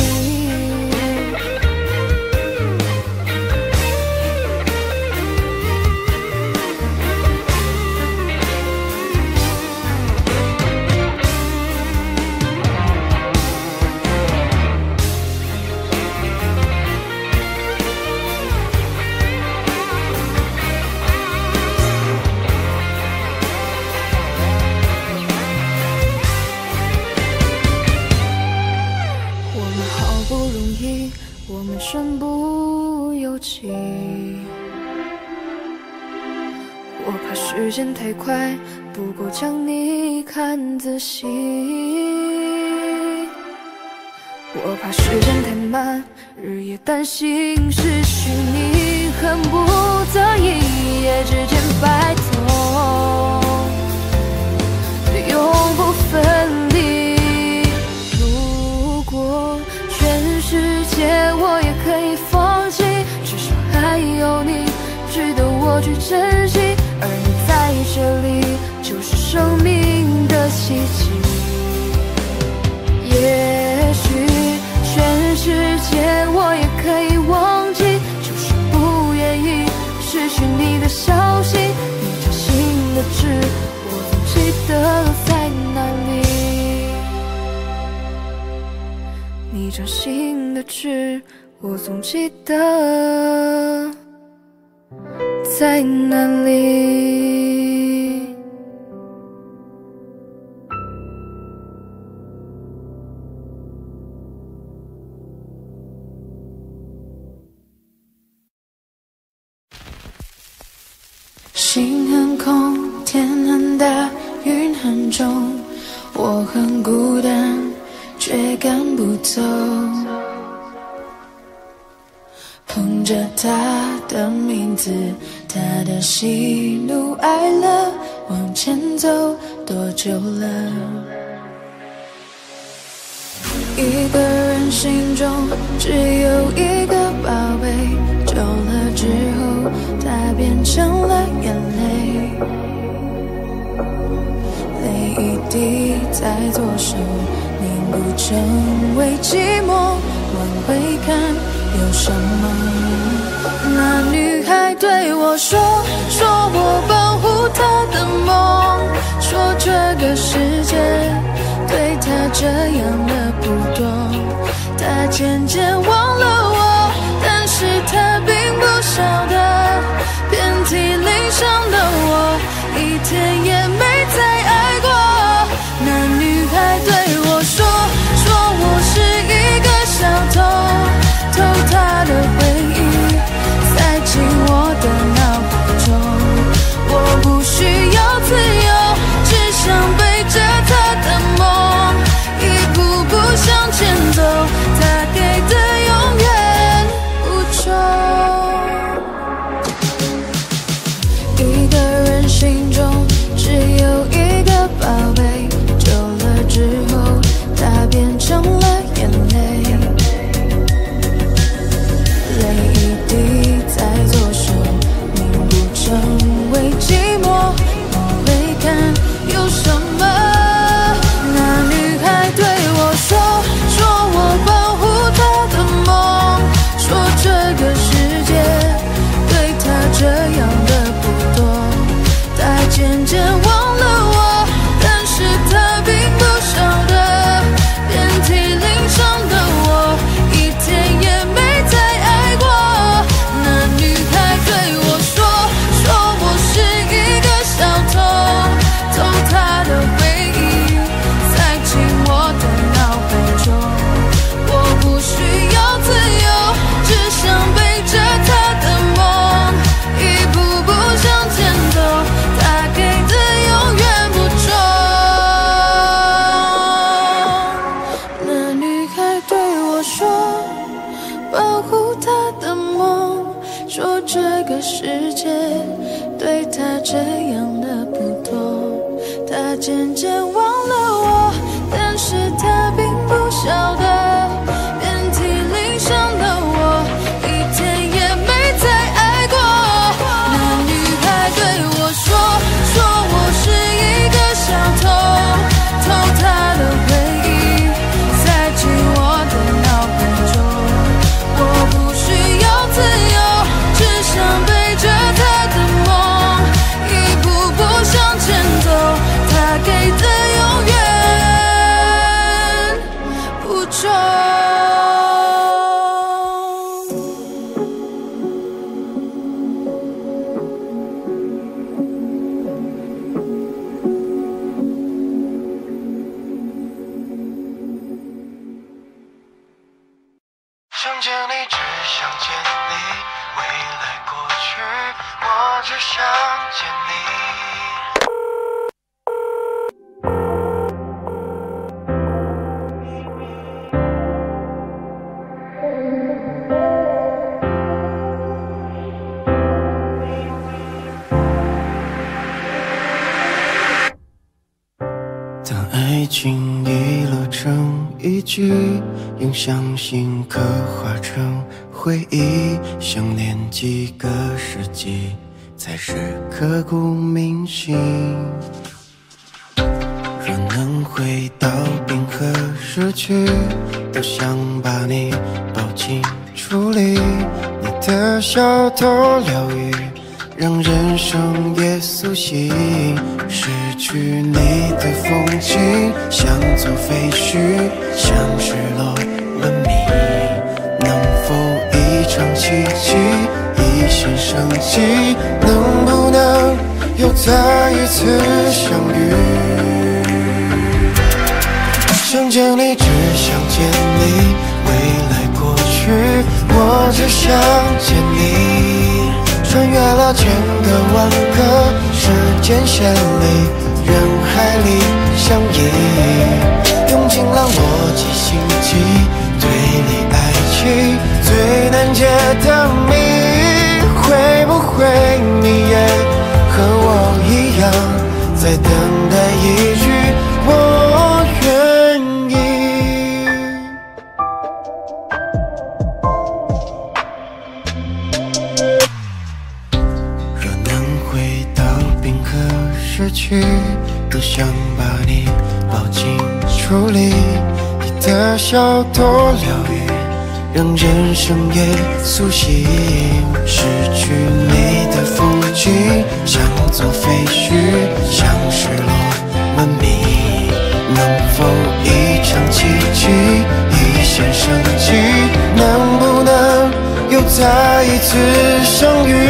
我们身不由己，我怕时间太快，不够将你看仔细。我怕时间太慢，日夜担心失去你，恨不得一夜之间白头，永不分离。如果全世界我也可以放弃，至少还有你值得我去珍惜，而你在这里就是生命的奇迹。也许全世界我也可以忘记，就是不愿意失去你的消息。你掌心的痣，我总记得在哪里。你掌心的痣，我总记得在哪里。 心很空，天很大，云很重，我很孤单，却赶不走。捧着他的名字，他的喜怒哀乐，往前走多久了？一个人心中只有一个宝贝，久了之后，它变成了眼泪。泪一滴在左手凝固成为寂寞，往回看有什么？那女孩对我说，说我保护她的梦，说这个世界对她这样的不多，她渐渐忘了我，但是她并不晓得，遍体鳞伤的我，一天也没再爱过。那女孩对我说，说我是一个小偷，偷她的回忆，塞进我的脑海中。我不需要自由，只想背着她的梦，一步步向前走，她给的永远无穷。一个人心中只有一个宝贝，久了之后，它变成了眼泪。泪一滴在左手凝固成为寂寞，往回看有什么？那女孩对我说，说我保护她的梦，说这个世界对她这样的不多，她渐渐忘了我，但是她并不晓得，遍体鳞伤的我，一天也没再爱过。那女孩对我说，说我是一个小偷，偷她的回忆，塞进我的脑海中。我不需要自由，只想背着她的梦，一步步向前走，她给的永远不重。那女孩对我说，保护她的梦，说这个世界对她这样的不多，她渐渐忘了我，但是她并不晓得，遍体鳞伤的我，一天也没再爱过。那女孩对我说，说我是一个小偷，偷她的回只想见你。 当爱情遗落成一句，用相信刻画成回忆，想念几个世纪，才是刻骨铭心。若能回到冰河时区，多想把你抱紧处理，你的小偷疗愈，让人生也苏醒。失去你的风景，像座废墟，像失落文明。能否一场奇迹，一线生机？能不能又再一次相遇？想见你，只想见你，未来过去，我只想见你。穿越了千个万个时间线里，人海里相依，用尽了逻辑心机，对你爱情最难解的谜，会不会你也和我一样，在等待一句我愿意？若能回到冰河时期，多想把你抱紧处理，你的小偷疗愈，让人生也苏醒。失去你的风景，像座废墟，像失落文明。能否一场奇迹，一线生机？能不能又再一次相遇？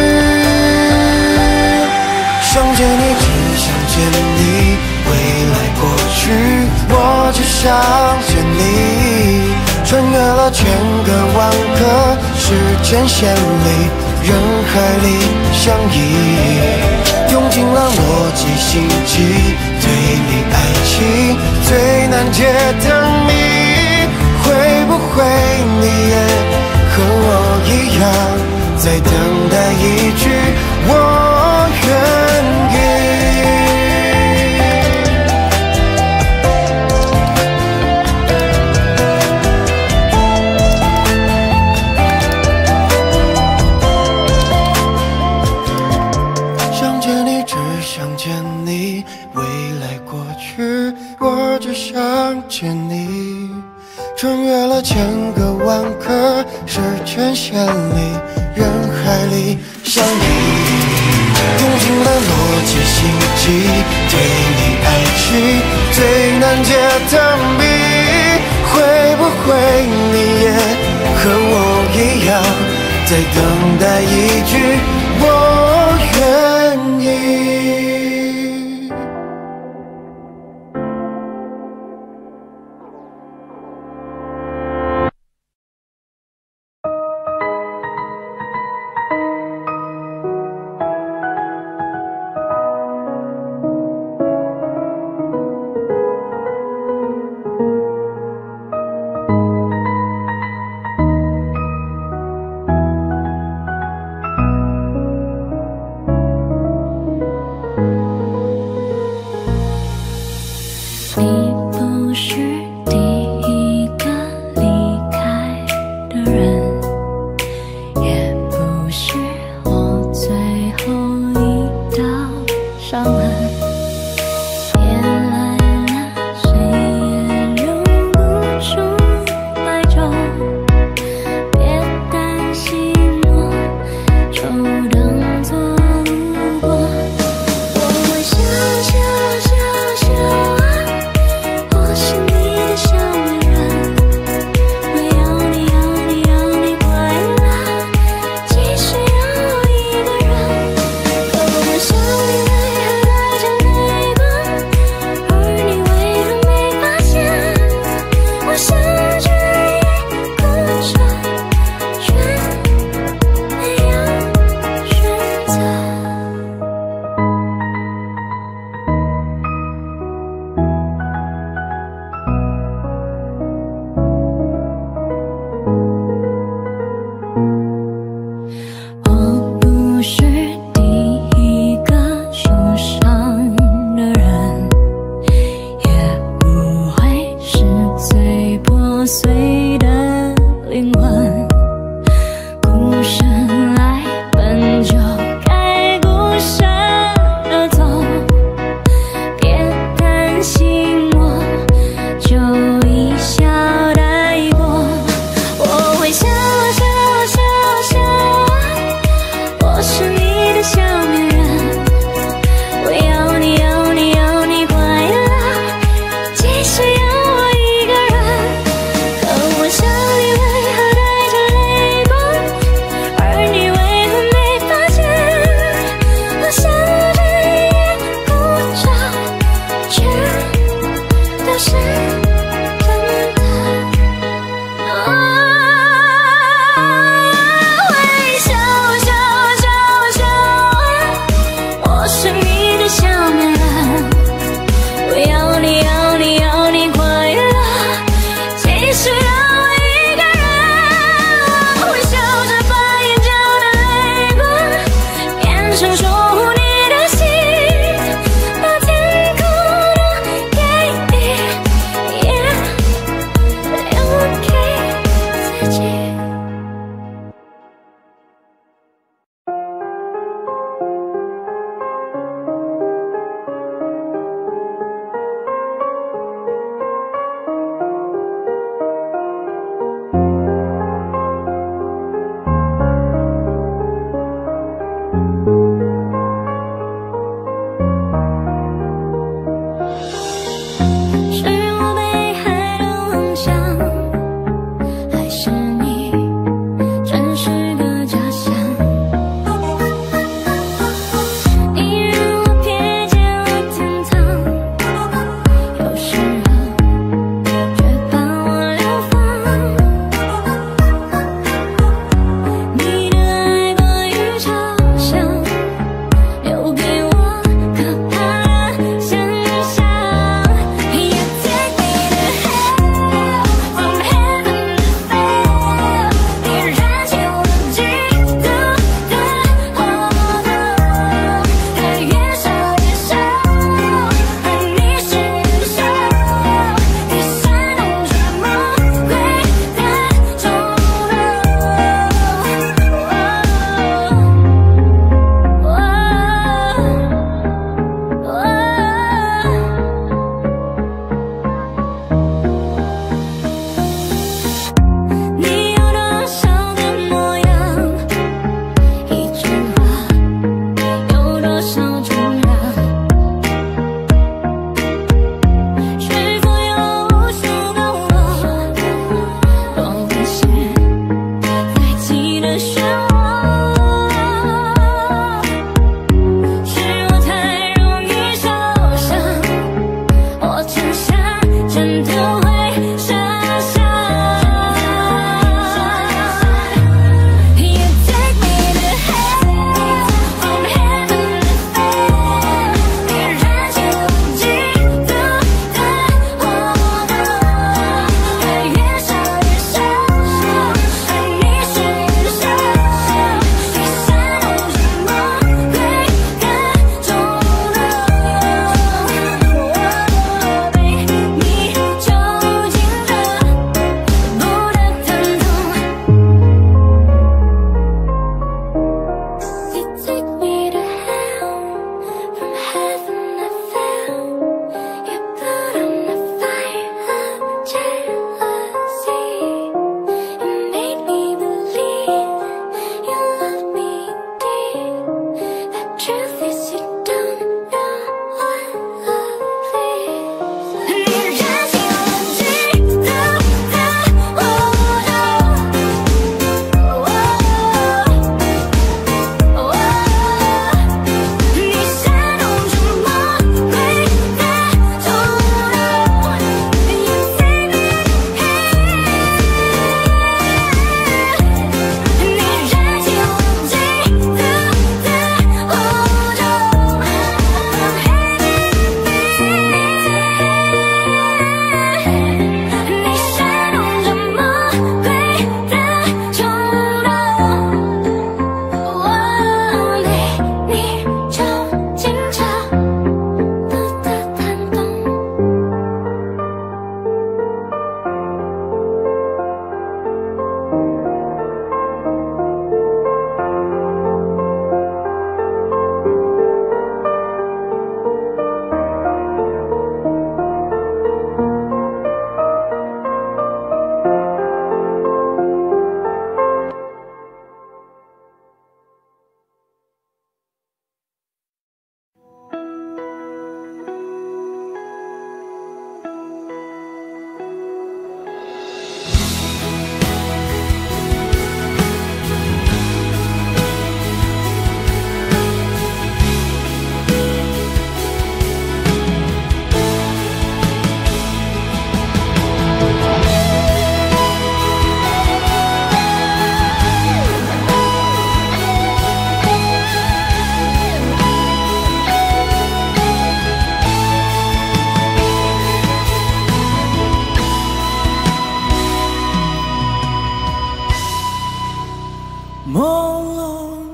想见你，只想见你，未来过去，我只想见你。穿越了千个万个时间线里，人海里相依，用尽了逻辑心机，对你爱情最难解的谜，会不会你也和我一样，在等待一句我愿意？想见你，只想见你，未来过去，我只想见你。穿越了千个万个时间线里，人海里相依，用尽了逻辑心机，对你爱情最难解的谜，会不会你也和我一样，在等待一句我愿意？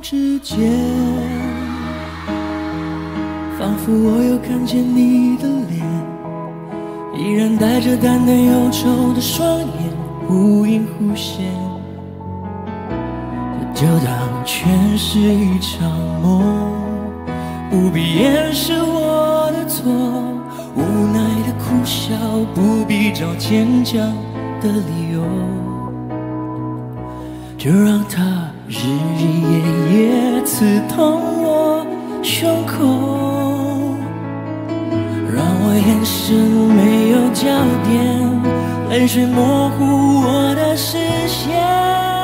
之间，仿佛我又看见你的脸，依然带着淡淡忧愁的双眼，忽隐忽现。就当全是一场梦，不必掩饰我的错，无奈的苦笑，不必找坚强的理由，就让它日日夜夜刺痛我胸口，让我眼神没有焦点，泪水模糊我的视线。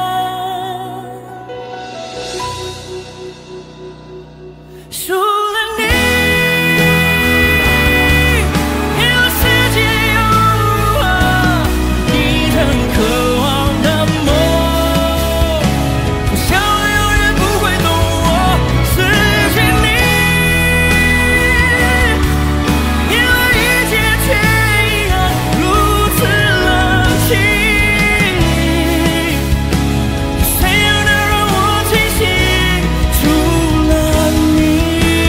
除了你，因为世界又如何？你曾渴望的梦，我想我永远不会懂我失去你，因为一切却依然如此冷清。谁又能让我清醒？除了你。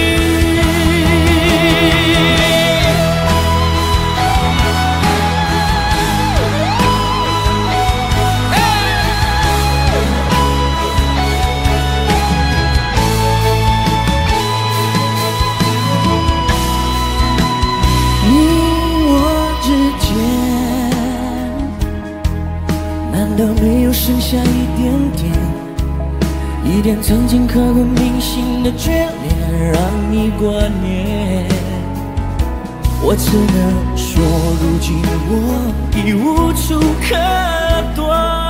你我之间，难道没有剩下一点点，一点曾经刻骨铭心的眷恋，让你挂念？我只能说，如今我已无处可躲。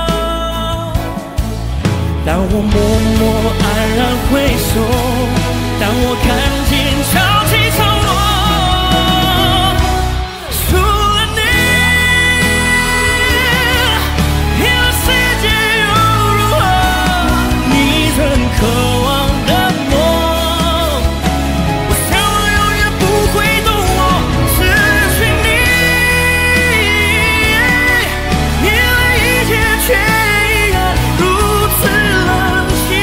当我默默黯然回首，当我看见潮起潮落，除了你，因为世界又如何？你曾渴望的梦，我想我永远不会懂我失去你，因为一切却依然如此冷清。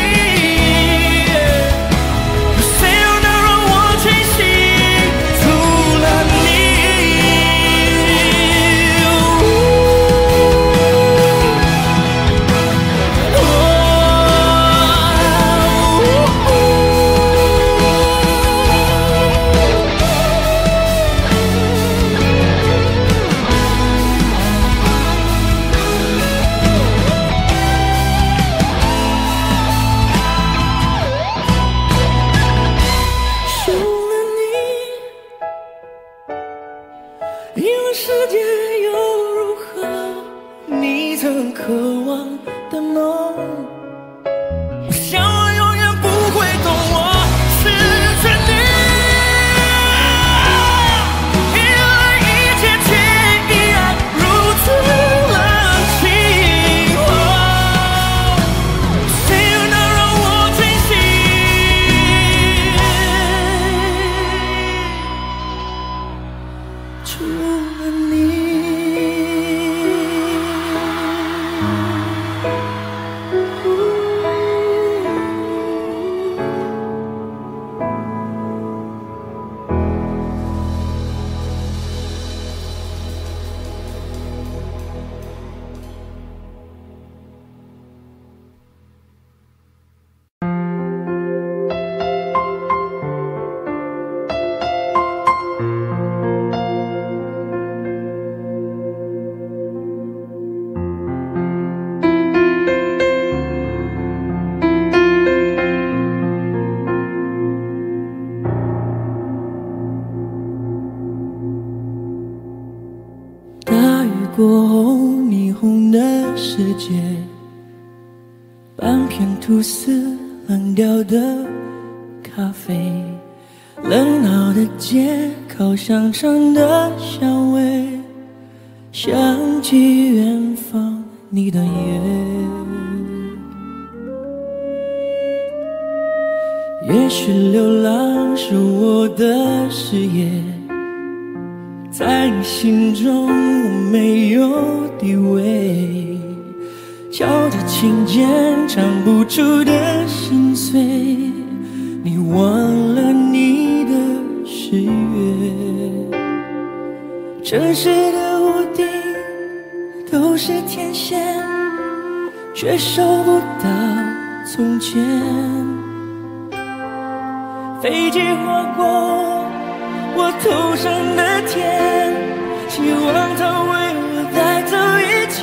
谁又能让我清醒？除了你。除了你，因为世界又如何？你曾渴望的梦，我想我永远不会懂我失去你，因为一切却依然如此冷清。谁又能让我清醒？除了你。大雨过后，霓虹的世界，半片吐司，冷掉的咖啡，冷闹的街，烤香肠的香味，想起远方你的夜。也许流浪是我的事业，在你心中我没有地位，敲着琴键唱不出的心却收不到从前。飞机划过我头上的天，希望它为我带走一切。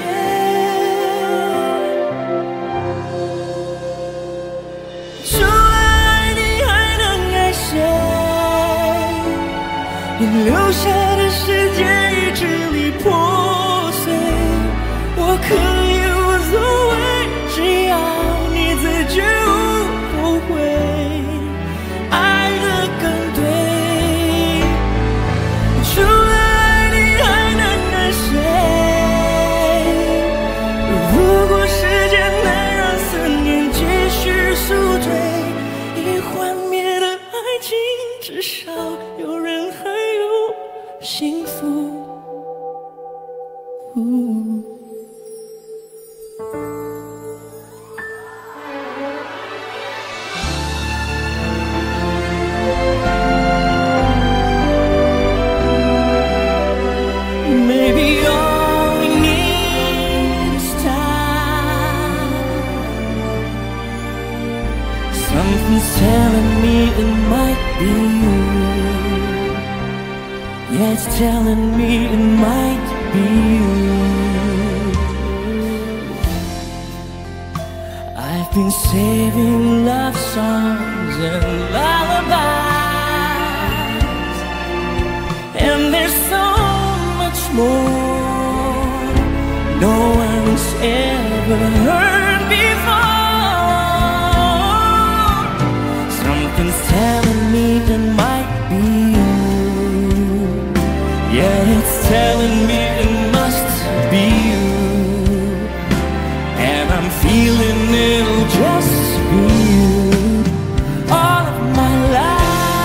除了爱你还能爱谁？你留下的世界已支离破碎，我可以无所谓，只要你自觉无后悔，爱得更对。除了爱你还能爱谁？如果时间能让思念继续宿醉，已幻灭的爱情至少有人还有幸福。Maybe all we need is time. Something's telling me it might be you. Yeah, it's telling me it might be you. I've been saving love songs and lullabies, and there's so much more no one's ever heard before. Something's telling me it might be you. Yeah, it's telling me it must be you, and I'm feeling it'll just be you all of my life.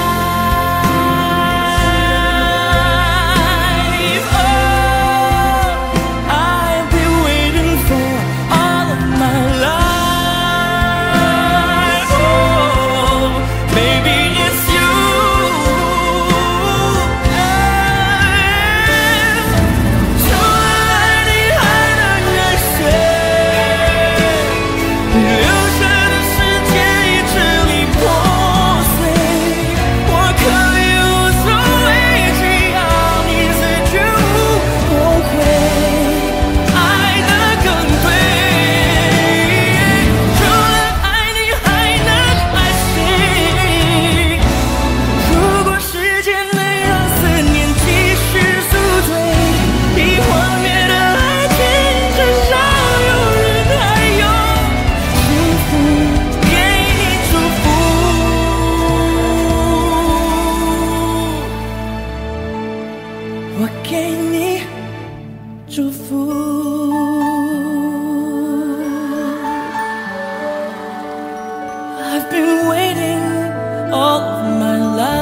I've been waiting all of my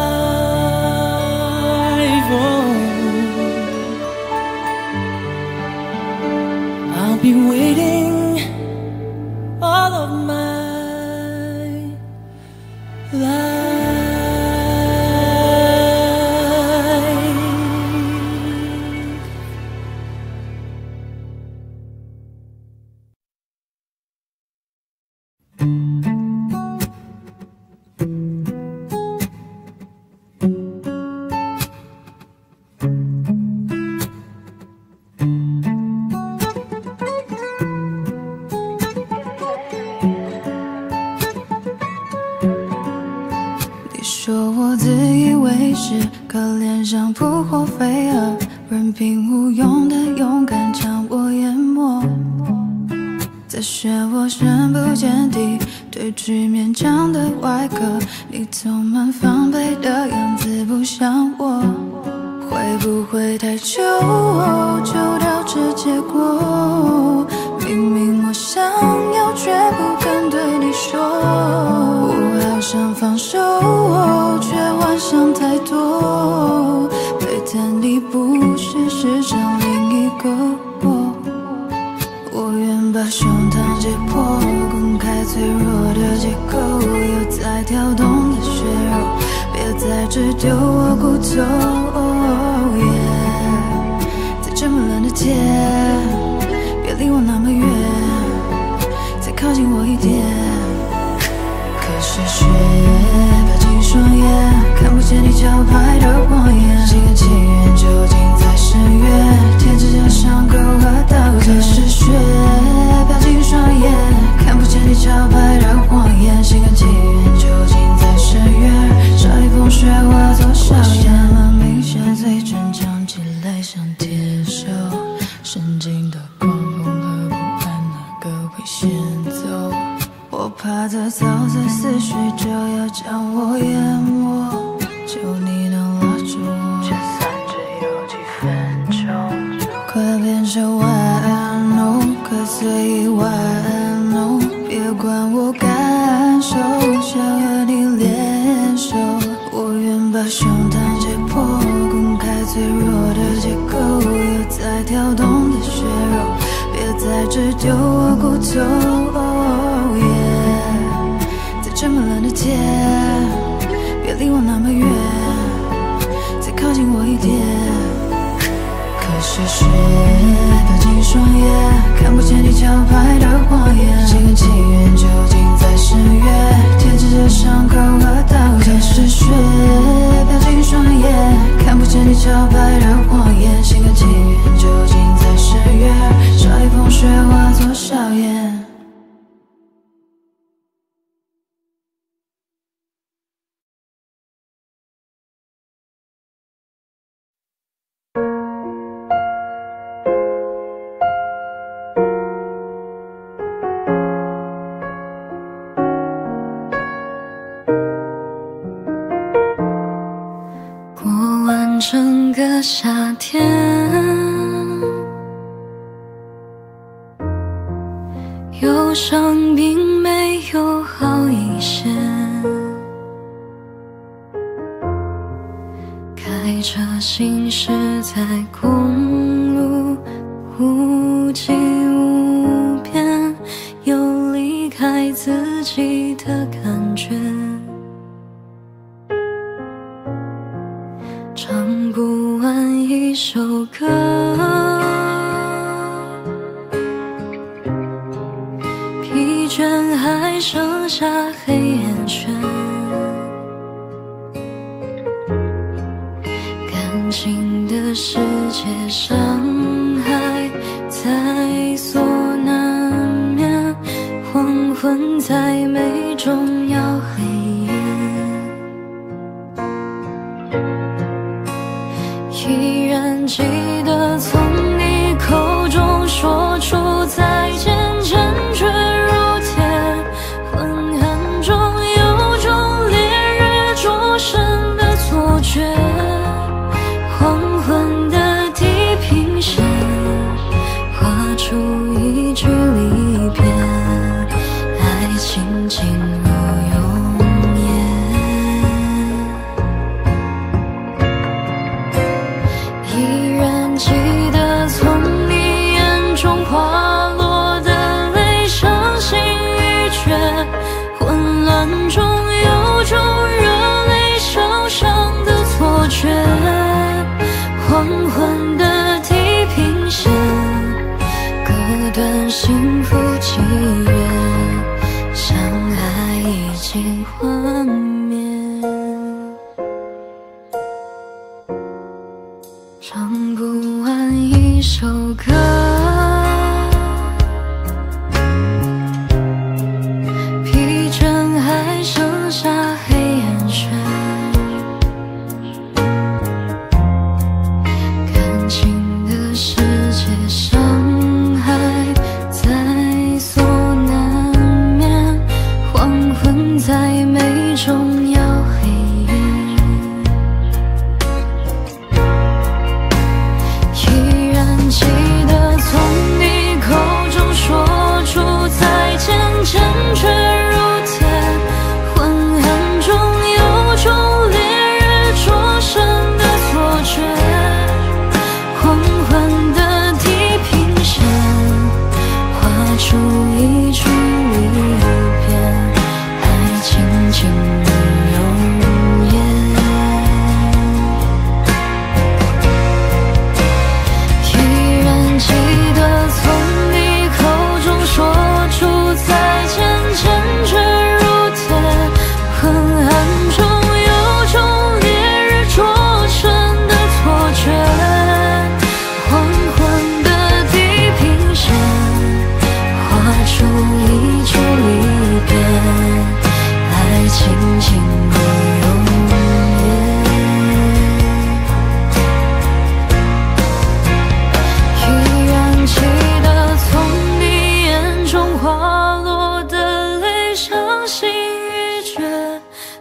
life. Oh, I'll be waiting all of my life. 说我自以为是，可怜像扑火飞蛾，任凭无用的勇敢将我淹没。在漩涡深不见底，对峙勉强的外壳，你总蛮防备的样子不像我。会不会太久就导致结果？明明我想要，却不敢对你说。我好想放手，却幻想太多。背叛你不是世上另一个我。我愿把胸膛解破，公开脆弱的借口，有在跳动的血肉，别再只丢我骨头。在这么冷的天，别离我那么远。 是雪飘进双眼，看不见你招牌的谎言。心甘情愿究竟在10月，贴指甲伤口和道歉。可是雪飘进双眼，看不见你招牌的谎言。心甘情愿究竟在10月，少一风雪化作笑颜。明显嘴唇长起来像铁锈，神经的狂轰和不安，哪个会先走？我怕这操碎思绪就要将我淹没，求你能拉住我，却散只有几分钟，快要变成玩偶，可随意玩偶，别管我感受，想和你联手，我愿把胸膛解剖，公开脆弱的结构，有在跳动的血肉，别再只丢我骨头。在这么冷的天，别离我那么远，再靠近我一点。可是雪飘进双眼，看不见你招牌的谎言。心甘情愿究竟在10月，贴指甲伤口和道歉。可是雪飘进双眼，看不见你招牌的谎言。心甘情愿究竟在10月，少一风雪化作笑颜。 整个夏天，忧伤并没有好一些，开车行驶在公路，无际无边，有离开自己的感觉。唱不完一首歌，疲倦还剩下黑眼圈，感情的世界伤害在所难免，黄昏再美终要黑夜。依然记得从你口中说出再见，坚决如铁，昏暗中有种烈日灼身的错觉。黄昏的地平线，画出一句离别，爱情进入永夜。依然记得从你眼中滑落的泪，伤心欲绝，混乱中有种热泪烧伤的错觉。黄昏的地平线，割断幸福契约，相爱已经幻灭。唱不完一首歌，疲倦还剩下黑眼圈，感情的世界伤害在所难免，黄昏再美终要黑夜。依然记得从你口中说出再见，坚决如铁，昏暗中有种烈日灼身的错觉。黄昏的地平线，画出一句离别，爱情进入永夜。依然记得从你口中说出再见，坚决如铁，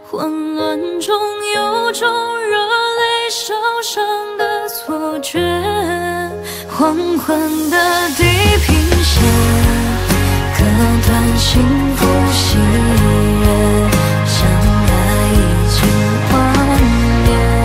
昏暗中有种热泪烧伤的错觉，黄昏的地平线，割断幸福喜悦，相爱已经幻灭。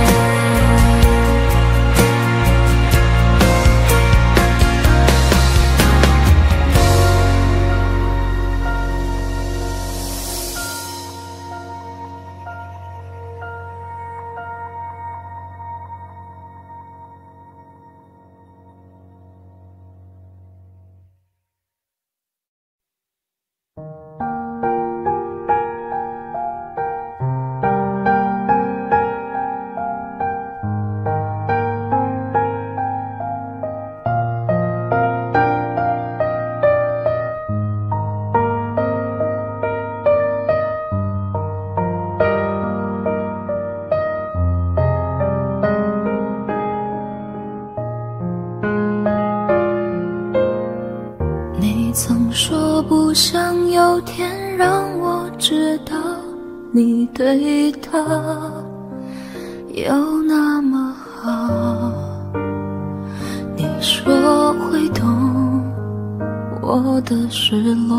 曾说不想有天让我知道你对他有那么好，你说会懂我的失落，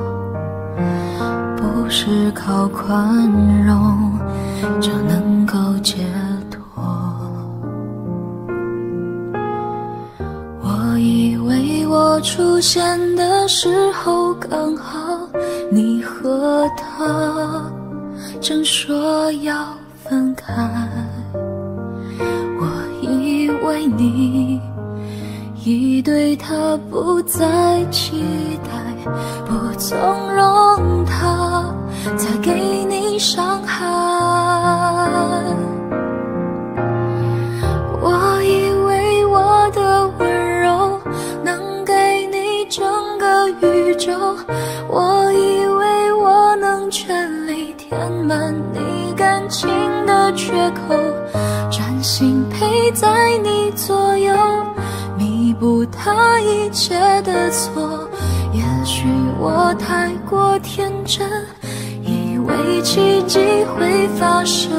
不是靠宽容就能够解脱。我以为我出现的时候刚好你和他正说要分开，我以为你已对他不再期待，不纵容他再给你伤害。我以为我的温柔能给你整个宇宙，我以为我能全力填满你感情的缺口，专心陪在你左右，弥补他一切的错。也许我太过天真，以为奇迹会发生。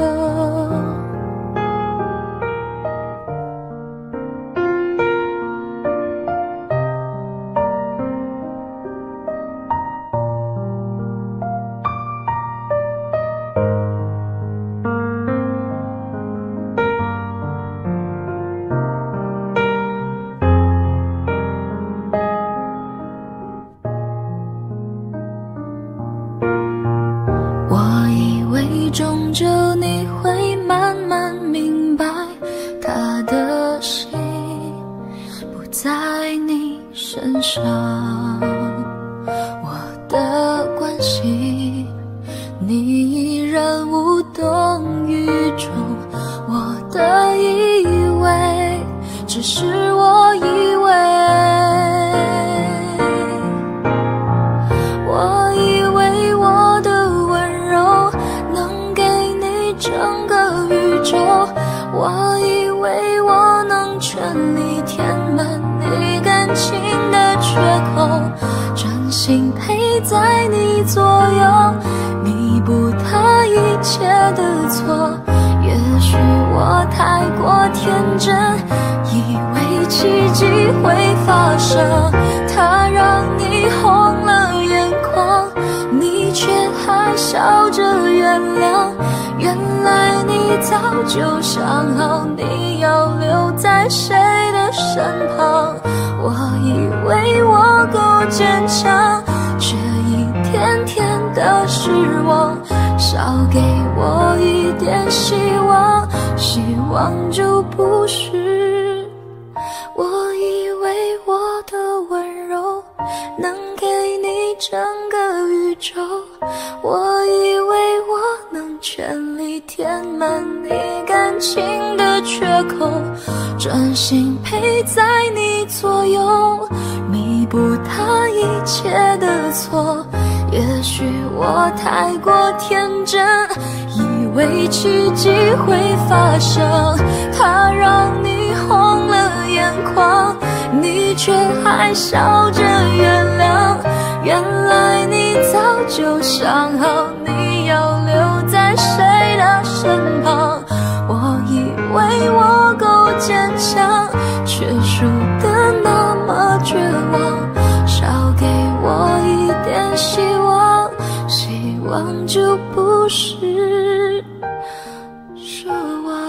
终究你会慢慢明白，他的心不在你身上，我的关心你依然无动于衷，我的以为只是我以为，我以为我的温柔能给你整个宇宙，我以为我能全力填满你感情的缺口，专心陪在你左右，弥补他一切的错。也许我太过天真，以为奇迹会发生，他让你红了眼眶，你却还笑着原谅。原来你早就想好你要留在谁的身旁，我以为我够坚强，却一天天的失望，少给我一点希望，希望就不是。我以为我的温柔能给你整个宇宙，我以为我能全力填满你感情的缺口，专心陪在你左右，弥补他一切的错。也许我太过天真，以为奇迹会发生，他让你红了眼眶，你却还笑着原谅。原来你早就想好你要留在不是奢望。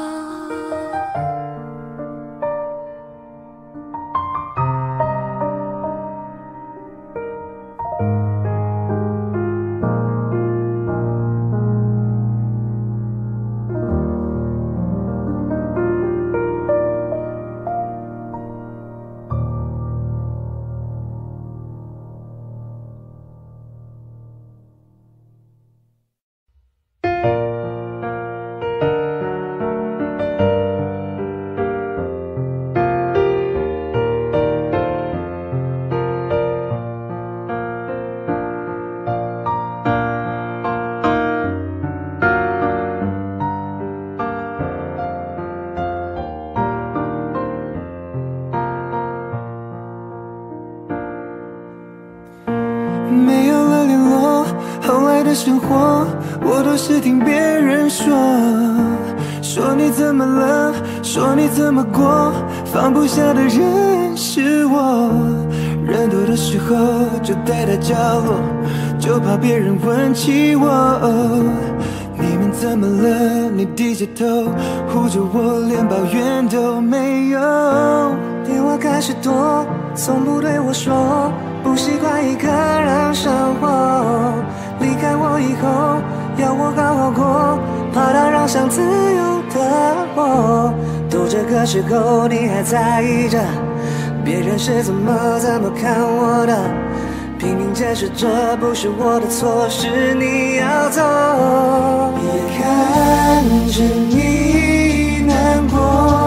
没有了联络，后来的生活我都是听别人说，说你怎么了，说你怎么过，放不下的人是我。人多的时候就待在角落，就怕别人问起我。你们怎么了？你低着头护着我，连抱怨都没有。电话开始多，从不对我说，不习惯一个人生活。离开我以后，要我好好过，怕打扰想自由的我。都这个时候，你还在意着别人是怎么看我的？拼命解释这不是我的错，是你要走。别看着你难过，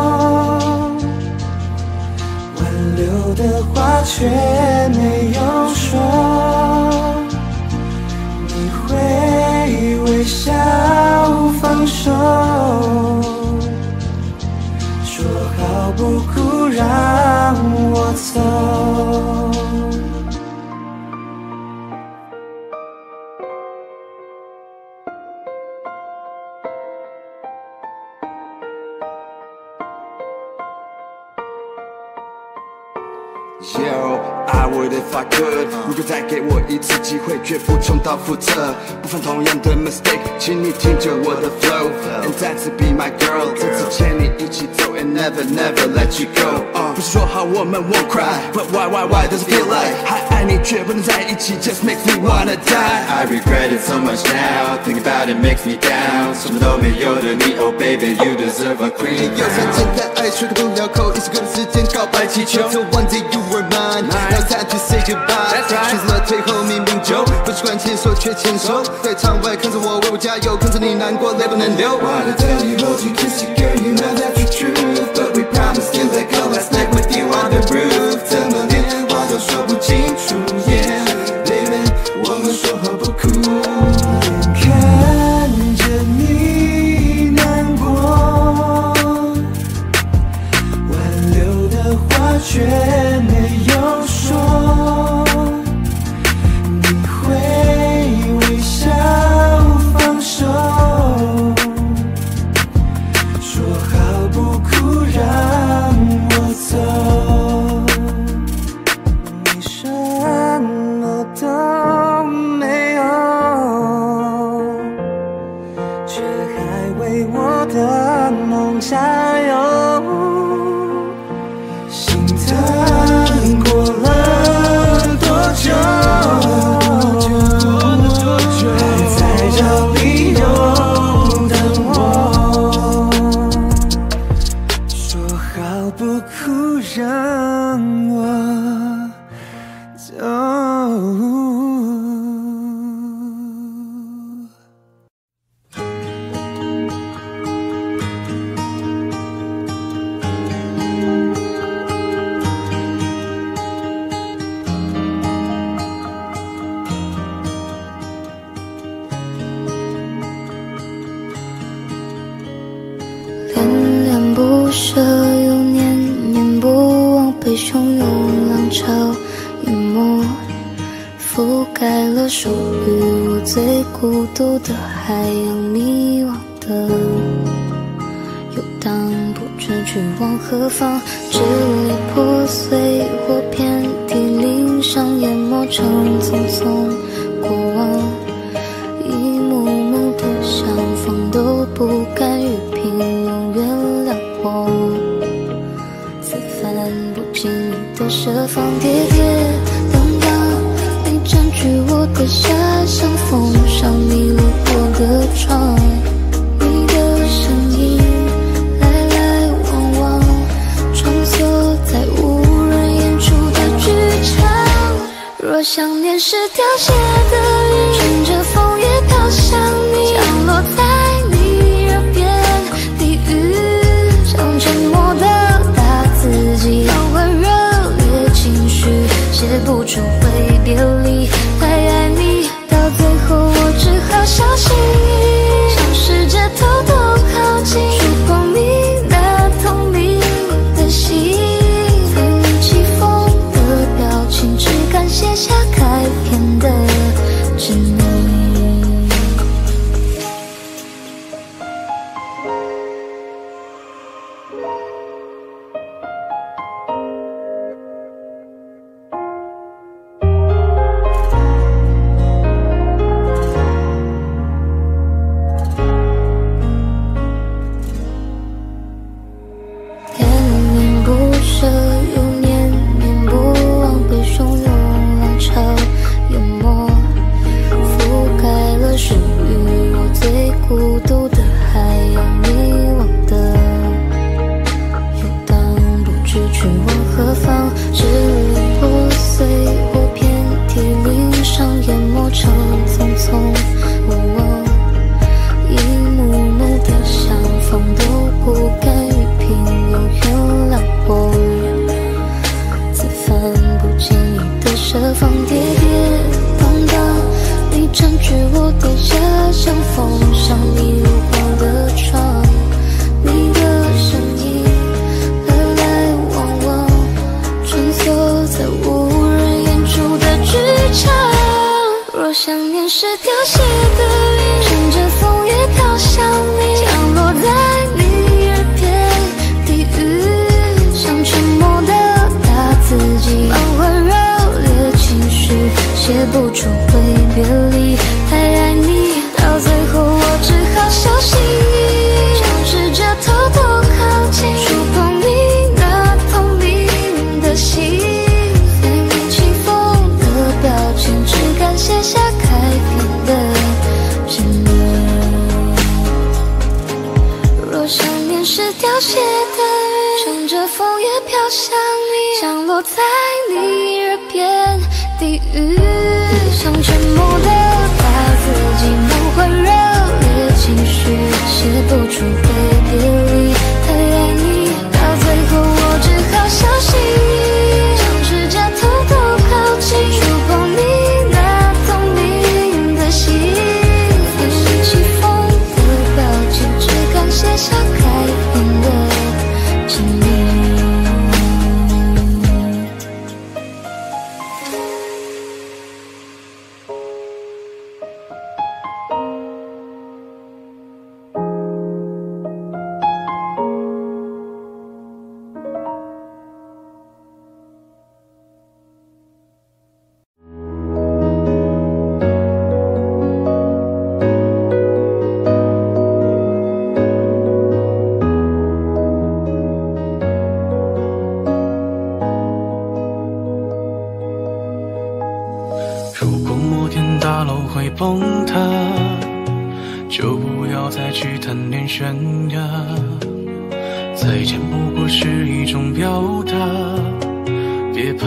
挽留的话却没有说，你会微笑放手，说好不哭让我走。 Yo, I would if I could. 如果再给我一次机会，绝不重蹈覆辙，不犯同样的 mistake， 请你听着我的 flow， and 再次 be my girl， 这次牵你一起走 and never never let you go。不是说好我们 won't cry， but why does it feel like 还爱你却不能在一起 ，just makes me wanna die。 I regret it so much now, think about it makes me down。什么都没有的你 ，Oh baby you deserve a queen。 有三千的爱说不了口，一首歌的时间告白气球。So one day you were mine, now it's time to say goodbye。选择了退后明明就不习惯牵手却牵手，在场外看着我为我加油，看着你难过泪不能流。Wanna tell you hold you kiss you girl, you know that's the truth, but we promised to let go last night with you on the roof。怎么连话都说不清楚 ，Yeah baby， 我们说好不哭。 看着你难过，挽留的话却没有说，你会微笑放手，说好不哭让我走。你什么都没有，却还为我的梦加油。心疼过了多久，还在找理由等我，说好不哭让我走。 恋恋不舍，又念念不忘，被汹涌浪潮淹没，覆盖了属于我最孤独的海洋，迷惘的游荡，不知去往何方，支离破碎或遍体鳞伤，淹没成匆匆过往，一幕方跌跌荡荡，你占据我的遐想，风上你路过歌唱，你的身影来来往往，穿梭在无人演出的剧场。若想念是凋谢的云，乘着风也飘向你，降落在你耳边，低语像沉默的打字机，浪漫热烈情绪，写不出会别离，太爱你，到最后我只好小心翼翼，尝试着偷偷靠近，触碰你那透明的心，随你起风的表情，只敢写下开篇的执迷。 崩塌，就不要再去谈恋悬崖。再见不过是一种表达，别怕。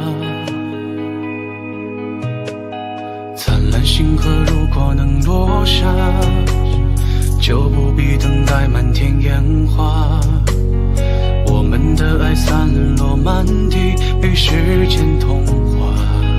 灿烂星河如果能落下，就不必等待满天烟花。我们的爱散落满地，被时间同化。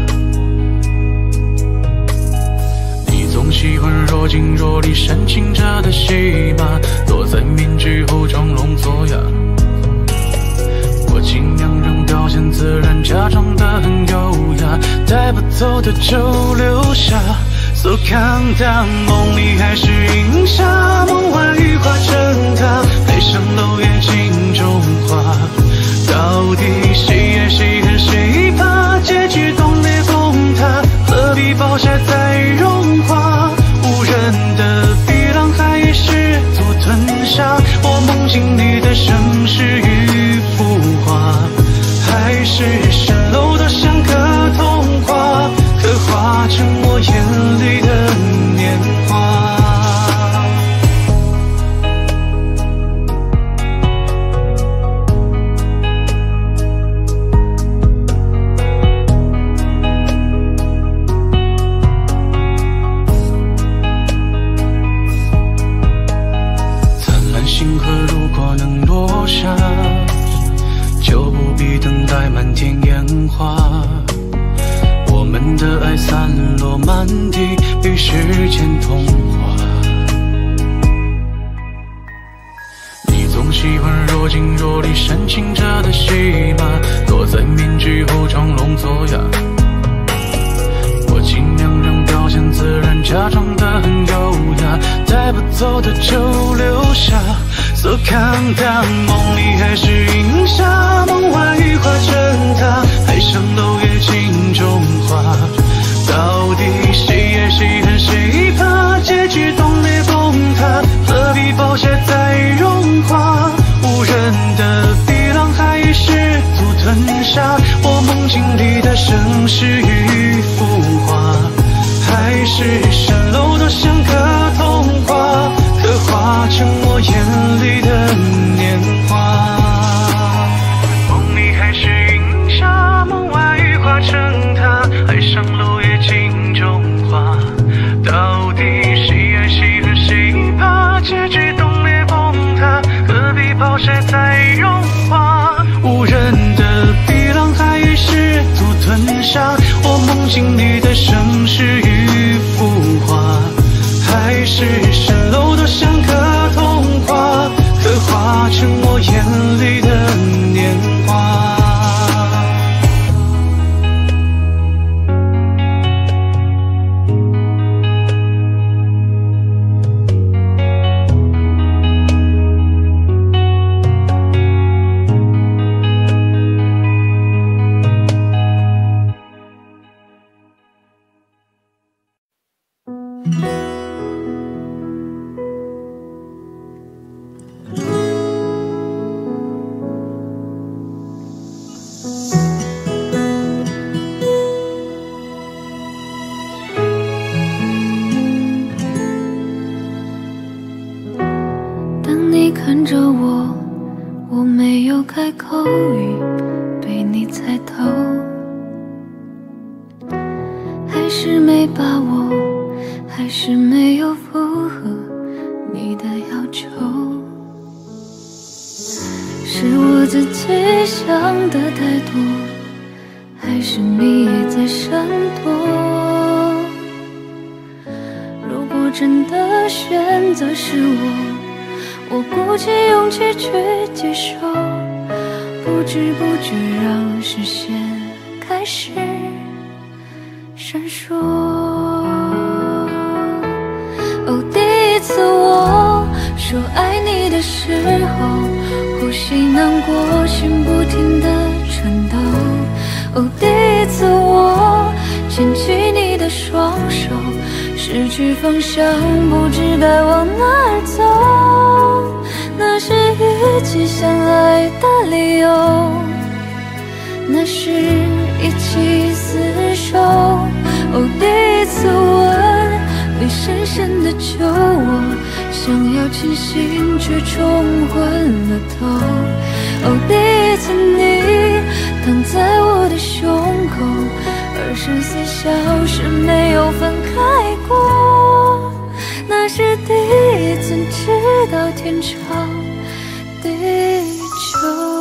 总喜欢若即若离煽情着的戏码，躲在面具后装聋作哑。我尽量让表现自然，假装得很优雅，带不走的就留下。So count down， 梦里还是映下，梦幻羽化成她，飞上楼也镜中花。到底谁爱谁恨谁怕？结局崩裂崩塌，何必爆下再融化？无人的碧浪海也试图吞下我梦境里的盛世与浮华，还是蜃楼要能落下，就不必等待满天烟花。我们的爱散落满地，被时间同化。你总喜欢若即若离、煽情着的戏码，躲在面具后装聋作哑。我尽量让表现自然，假装得很优雅，带不走的就留下。So calm down， 梦里还是云霞，梦外雨化成塔，海上楼也镜中花。到底谁爱谁恨谁怕？结局冻裂崩塌，何必抱歉再融化？无人的碧浪海已试图吞下我梦境里的盛世与浮华，海市蜃楼多像个童话，刻画成我眼里的年华。梦里还是云霞，梦外雨化成塔，海上楼也镜中花。到底谁爱谁恨谁怕？结局冻裂崩塌，何必抛晒再融化？无人的碧浪海已试图吞下我梦境里的盛世与浮华，海市蜃楼多像个童话，刻画成我眼里的年华。 看着我，我没有开口语，被你猜透，还是没把握，还是没有符合你的要求，是我自己想的太多，还是你也在闪躲？如果真的选择是我鼓起勇气去接受，不知不觉让视线开始闪烁。哦，第一次我说爱你的时候，呼吸难过，心不停地颤抖。哦，第一次我牵起你的双手，失去方向，不知该往哪儿走。那是一起相爱的理由，那是一起厮守。哦，第一次吻，你深深地揪我，想要清醒却冲昏了头。哦，第一次你躺在我的胸口，24小时没有分开过。那是第一次知道天长地久。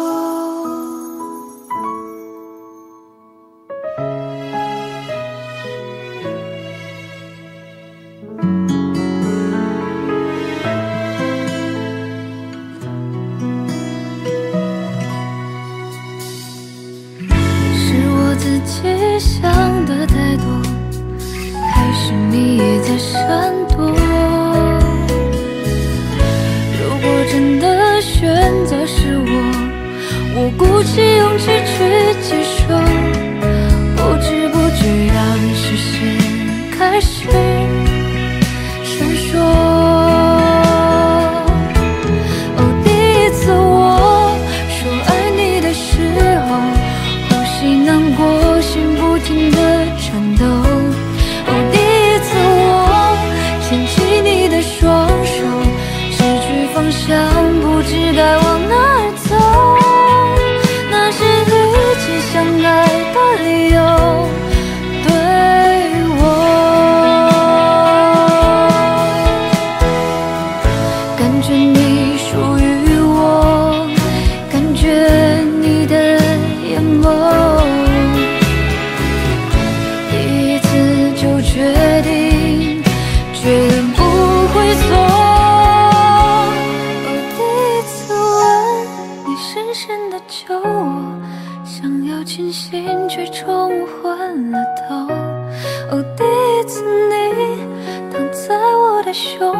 是我自己想的太多，还是你也在闪躲？如果真的选择是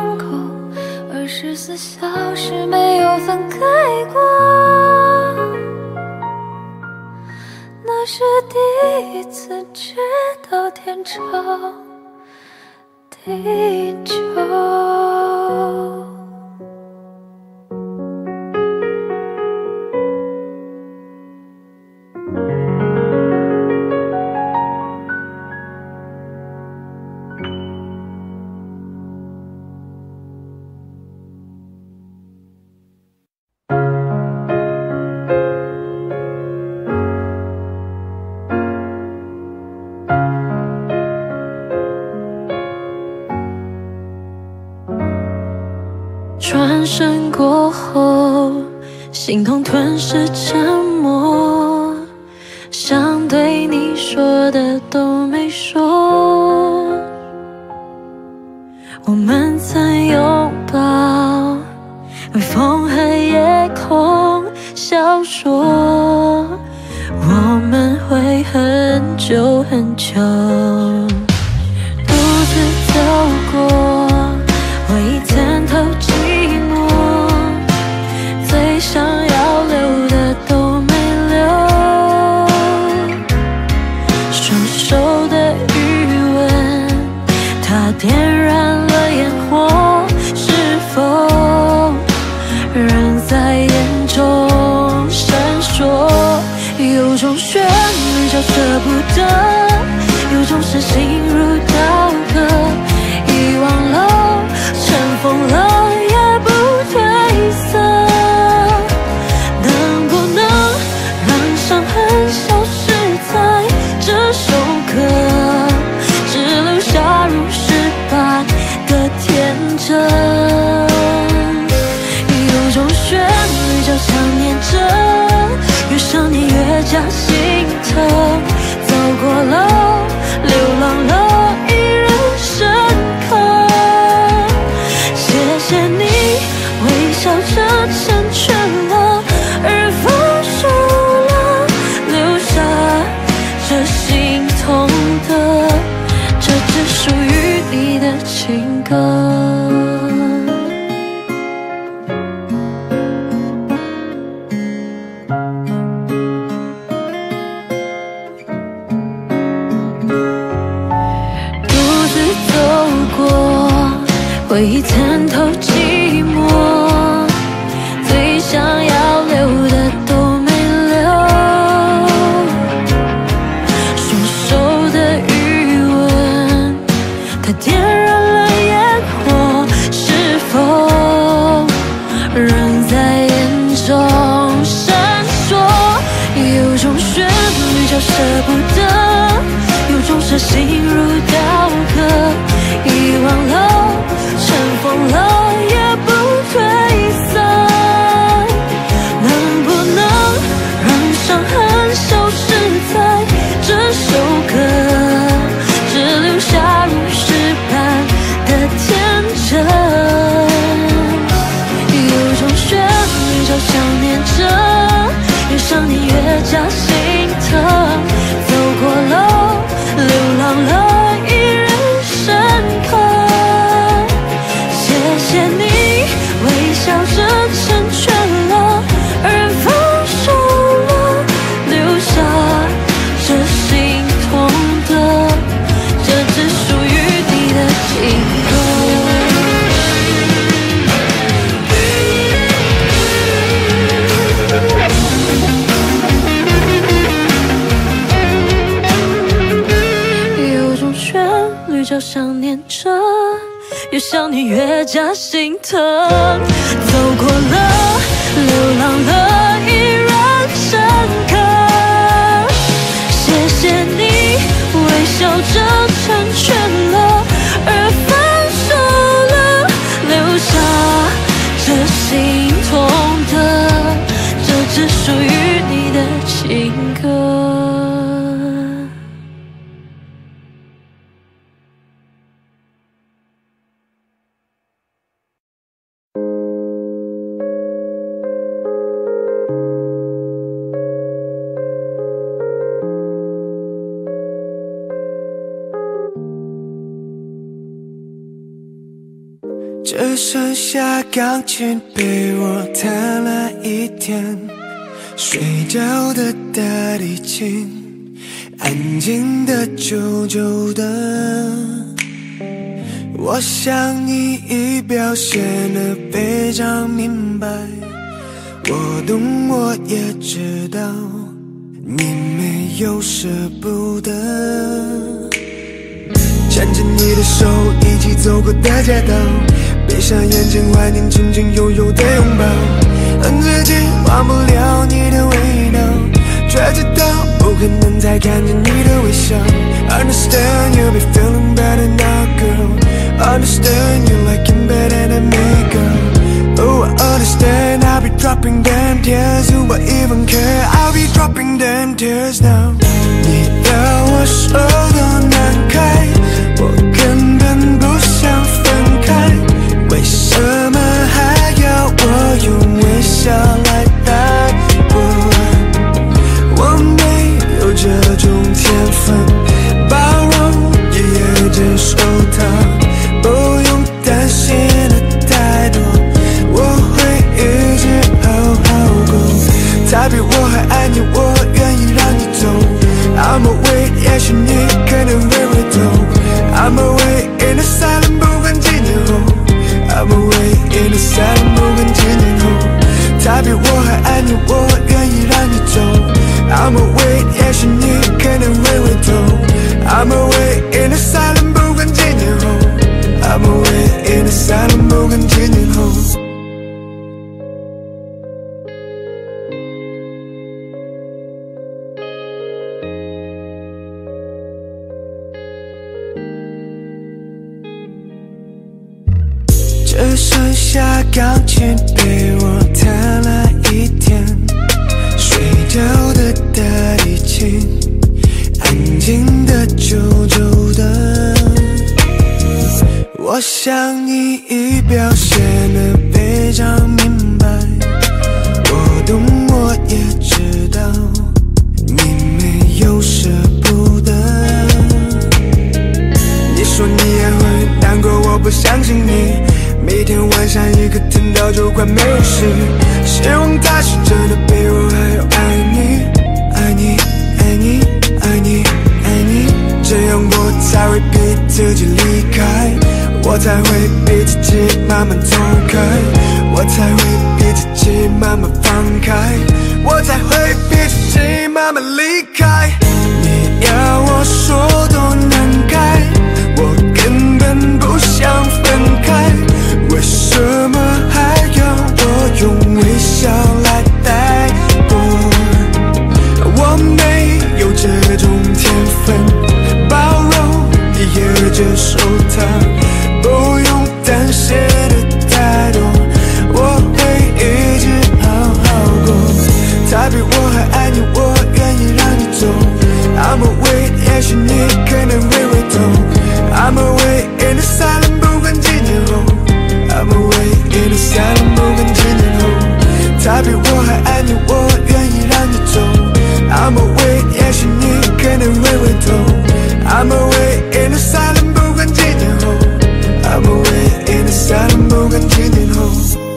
口，24小时没有分开过。那是第一次知道天长地久。转身过后，心痛吞噬沉默，想对你说的都没说。我们曾拥抱，微风和夜空小说，我们会很久很久，独自走过回忆参透寂寞，最想要留的都没留，双手的余温，它点燃了烟火，是否仍在眼中闪烁？有种旋律叫舍不得，有种是心如刀割，遗忘了，尘封了，也不褪色。能不能让伤痕消失在这首歌，只留下如诗般的天真？有种旋律叫想念着，越想念越加心疼。走过了，流浪了，依然深刻。谢谢你微笑着成全了，而放手了，留下这心痛的，这只属于你的情歌。回忆参透寂寞，最想要留的都没留，双手的余温，它点燃了烟火，是否仍在眼中闪烁？有种旋律叫舍不得，有种是心如刀割，遗忘了，尘封了，也不褪色。能不能让伤痕消失在这首歌，只留下如诗般的天真？有种旋律叫想念着，越想念越加心疼。走过了，流浪了，依然深刻。谢谢你微笑着成全了，而放手了，留下这心痛的，这只属于你的情歌。有种旋律叫想念着，越想念越加心疼。走过了，流浪了，依然深刻。谢谢你微笑着成全了，而放手了，留下这心痛的，这只属于你的情歌。 这只剩下钢琴被我弹了一天，睡着的大提琴，安静的久久的。我想你已表现得非常明白，我懂我也知道，你没有舍不得。牵着你的手一起走过的街道，闭上眼睛怀念曾经拥有的拥抱，恨自己忘不了你的味道，却知道不可能再看见你的微笑。 Understand you'll be feeling better now girl, Understand you like it better than me girl. Oh I understand I'll be dropping them tears, Do I even care, I'll be dropping them tears now. 你要我手都难开，我根本不想分开，为什么还要我用微笑来带过？我没有这种天分，包容也接受它，不用担心的太多，我会一直好好过。他比我还爱你，我愿意让你走。I'm away， 也许你可能会回头。I'm away in the silent， 不管几年后。I'm away in the silent， 不管几年后。他比我还爱你，我愿意让你走。I'm away， 也许你可能会回头。I'm away in the silent， 不管几年后。I'm away in the silent， 不管几年后。只剩下钢琴被我弹了一天，睡着的大提琴，安静的久久的。我想你已表现得非常明白，我懂我也知道，你没有舍不得。你说你也会难过，我不相信你。每天晚上一个疼到就快没有事，希望他是真的比我还要爱你，爱你，爱你，爱你，爱你，这样我才会逼自己离开，我才会逼自己慢慢走开，我才会逼自己慢慢放开，我才会逼自己慢慢离开。你要我说都难开，我根本不想分开，为什么还要我用微笑来带过？我没有这种天分，包容也接受它，不用担心的太多，我会一直好好过。他比我还爱你，我愿意让你走。I'm away， 也许你可能会回头。I'm away in the silent， 不管几年后。I'm away in the silent， 不管几年后。他比我还爱你，我愿意让你走。I'm away， 也许你可能会回头。I'm away in the silent， 不管几年后。I'm away in the silent， 不管几年后。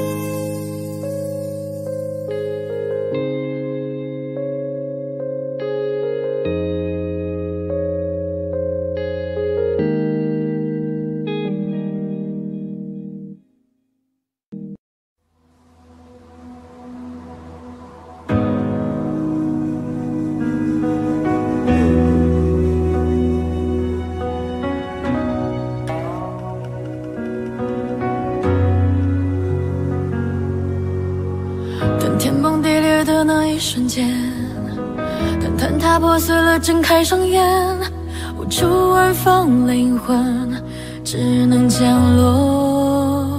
瞬间，但坍塌破碎了，睁开双眼，无处安放灵魂，只能降落。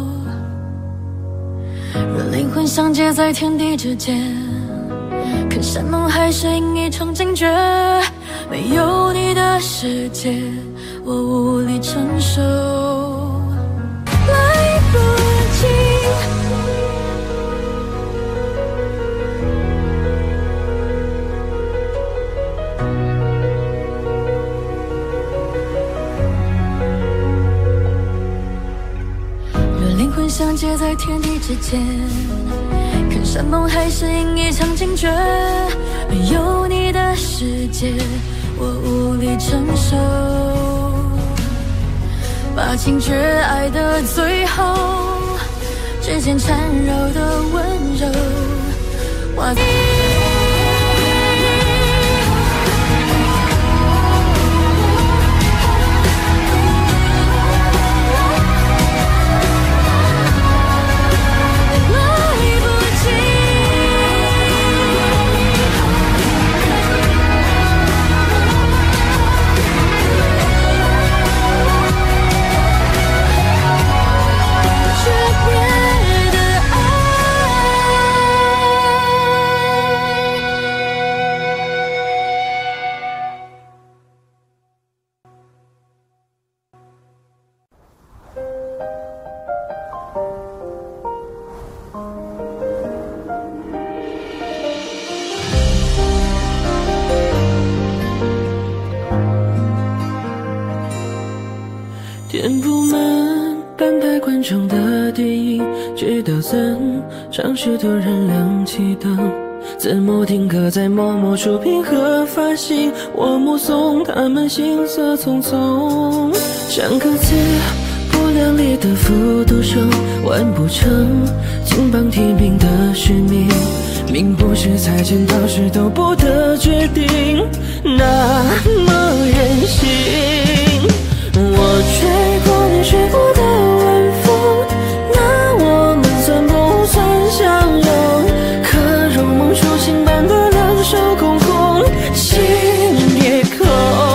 若灵魂相接在天地之间，看山盟海誓，应一场惊觉。没有你的世界，我无力承受，来不及。 相接在天地之间，看山盟海誓应一场惊觉，有你的世界我无力承受，把情绝爱的最后，指尖缠绕的温柔化作填不满半排观众的电影，直到怎尝试突然亮起灯，字幕定格在某某出品和发行，我目送他们行色匆匆，像个字不量力的复读生，完不成金榜题名的使命，命不是裁剪刀石头布的决定，那么任性。我吹过你吹过的晚风，那我们算不算相拥？可如梦初醒般的两手空空，心也空。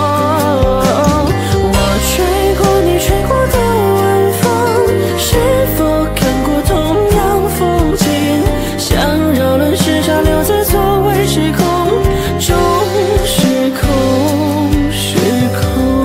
我吹过你吹过的晚风，是否看过同样风景？想扰乱时差留在错位时空中，时空时空。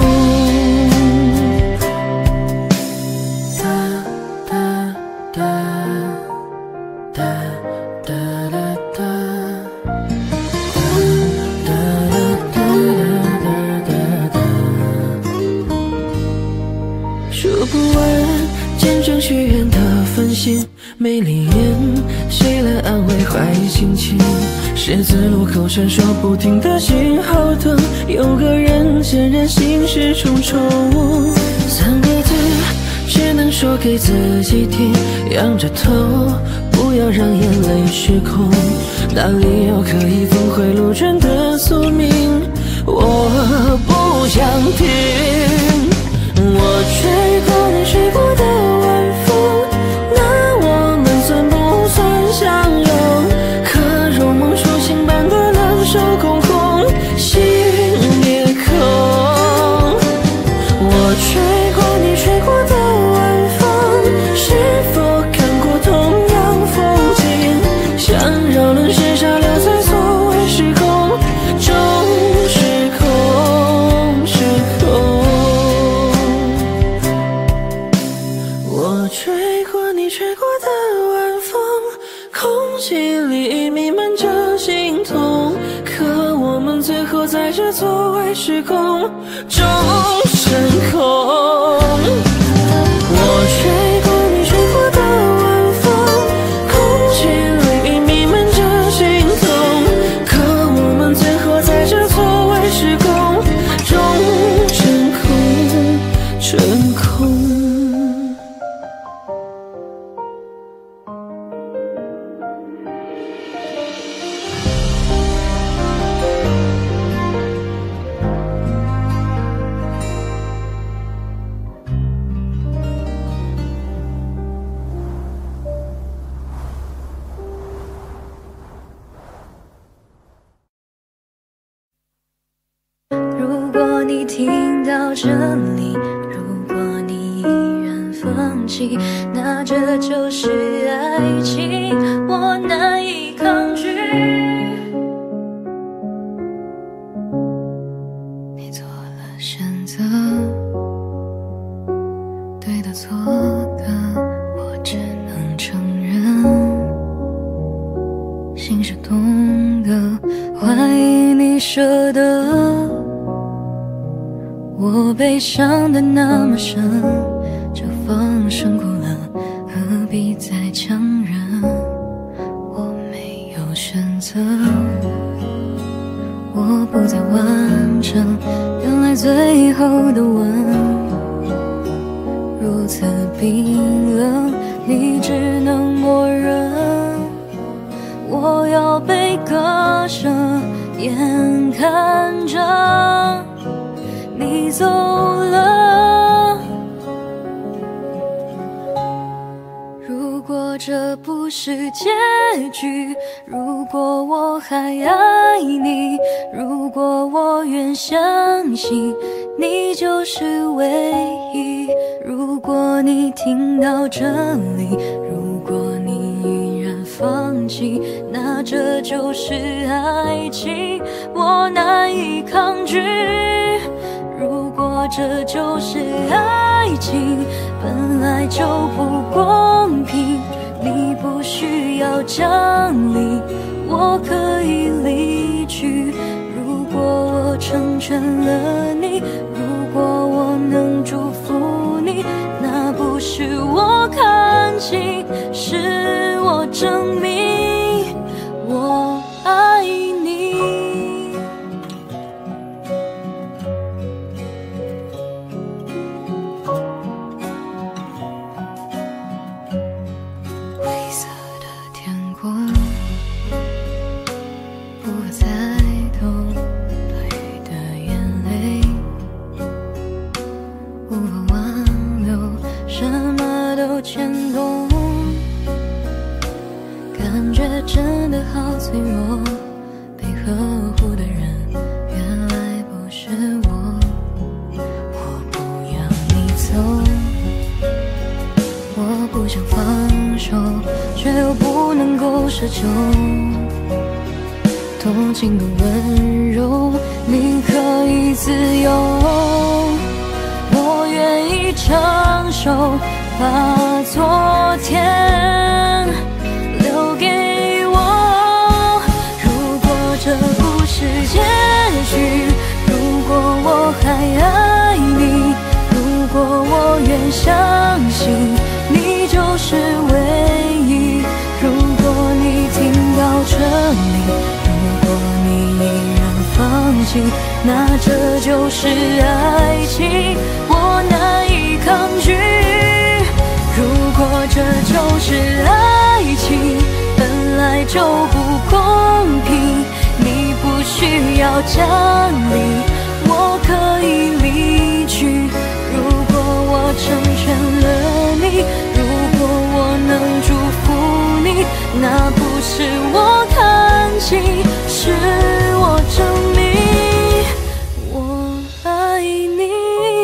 许愿的分心，没灵验，谁来安慰坏心情？十字路口闪烁不停的信号灯，有个人显然心事重重。三个字只能说给自己听，仰着头，不要让眼泪失控。哪里有可以峰回路转的宿命？我不想听。我吹过你吹过的晚风，那我们算不算相拥？可如梦初醒般的两手空空，心也空。我吹过你吹过的晚风，是否看过同样风景？想扰乱时差留在错位时空中，时空时空。我吹过你吹过的晚风，空气里弥漫着心痛，可我们最后在这错位时空中升空。我吹过你吹过的晚风，空气里弥漫着心痛，可我们最后在这错位时空中真空真空。 如果你听到这里，如果你依然放弃，那这就是爱情，我难以抗拒。你做了选择，对的错的，我只能承认。心是痛的，怀疑你舍得。我悲伤的那么深，就放声哭了，何必必再强忍，我没有选择，我不再完整，原来最后的吻如此冰冷，你只能默认，我要被割舍，眼看着你走了。如果这不是结局，如果我还爱你，如果我愿相信你就是唯一，如果你听到这里，如果你依然放弃，那这就是爱情，我难以抗拒。如果这就是爱情，本来就不公平，你不需要讲理，我可以离去。如果我成全了你，如果我能祝福你，那不是我看清，是我证明我爱你。灰色的天空不再痛，白雨的眼泪无法挽留，什么都牵动，感觉真的好脆弱，被呵护的人原来不是我，我不要你走，我不想放手，却又不能够奢求，多情的温柔，你可以自由，我愿意承受，把昨天留给我。如果这不是结局，如果我还爱你，如果我愿相信你就是唯一，如果你听到这里，如果你依然放弃，那这就是爱情，我难以抗拒。如果这就是爱情，本来就不公平，你不需要讲理，我可以离去。如果我成全了你，如果我能祝福你，那不是我看清，是我证明我爱你。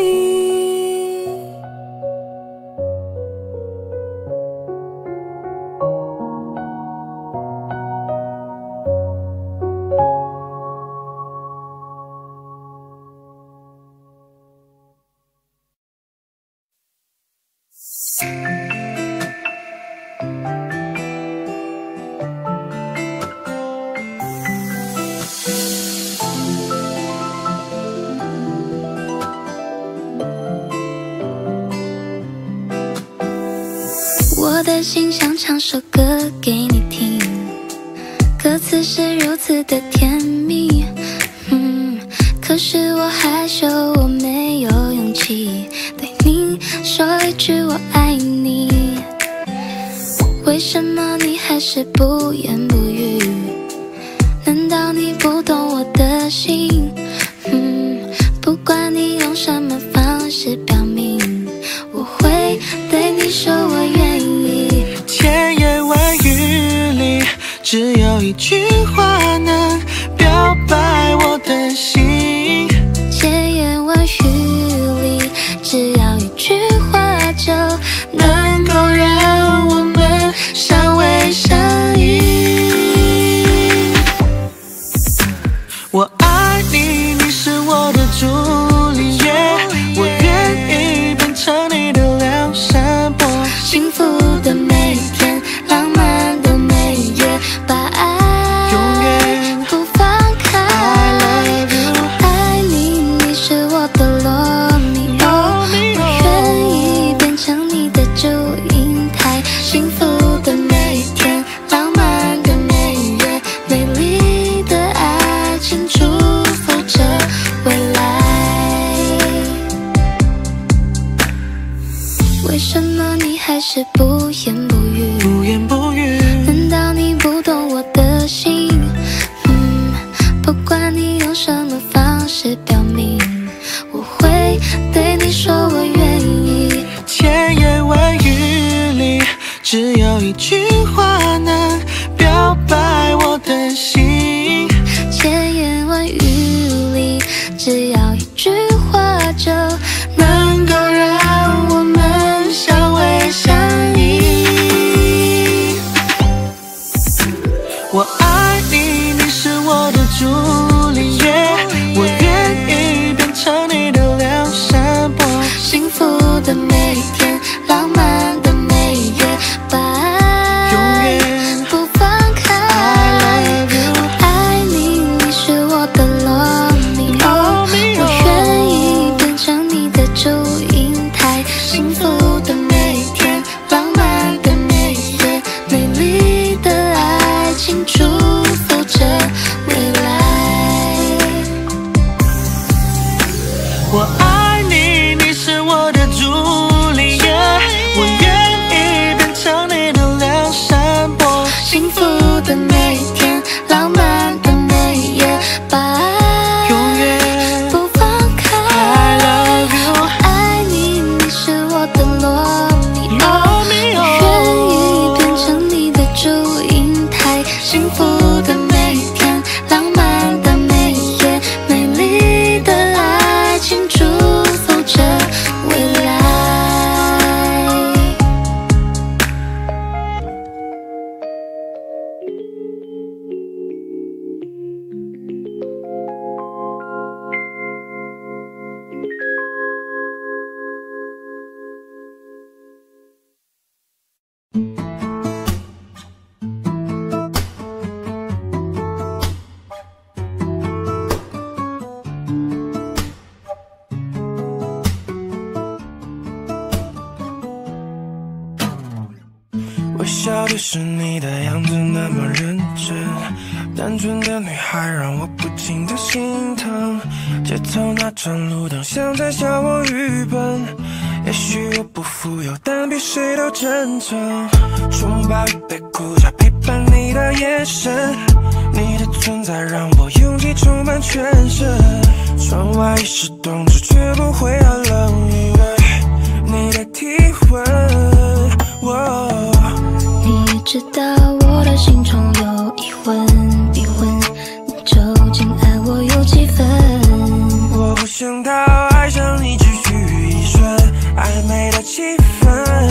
我的心想唱首歌给你听，歌词是如此的甜蜜，可是我害羞，我没有勇气对你说一句我爱你。为什么你还是不言不语？难道你不懂我的心？不管你用什么方式表明，我会对你说我愿意。 千言万语里，只有一句话能表白我的心。 千言万语里，只要一句话就能够让我们相偎相依。我爱你，你是我的朱丽叶，我愿意变成你的梁山伯。 幸福的每天，浪漫的每夜，把爱永远不放开。 I love you， 我爱你，你是我的罗密欧，我愿意变成你的只有一句话能表白我的心， 千言万语里，只要一句话就能够让我们相偎相依。我爱你，你是我的朱丽叶，我愿意变成你的梁山伯， 幸福的每一天，浪漫的每一夜，把爱永远不放开。 I love you， 我爱你，你是我的罗密欧，我愿意变成你的祝英台，幸福的每一天，浪漫的每一夜，美丽的爱情祝福着未来。 我爱你，你是我的朱丽叶，我愿意变成你的梁山伯， 幸福的每一天，浪漫的每一夜，把爱永远不放开。 I love you， 我爱你，你是我的罗密欧， 罗我愿意变成你的祝英台，幸福的每一天，浪漫的每一夜，美丽的爱情祝福着未来。 微笑的是你的样子那么认真，单纯的女孩让我不禁的心疼。街头那盏路灯像在笑我愚笨，也许我不富有，但比谁都真诚。拥抱一杯苦茶，陪伴你的眼神，你的存在让我勇气充满全身。窗外已是冬至，却不会很冷，因为你的体温。 你知道我的心中有一魂，逼问你究竟爱我有几分？ 我不想到爱上你只需一瞬，暧昧的气氛。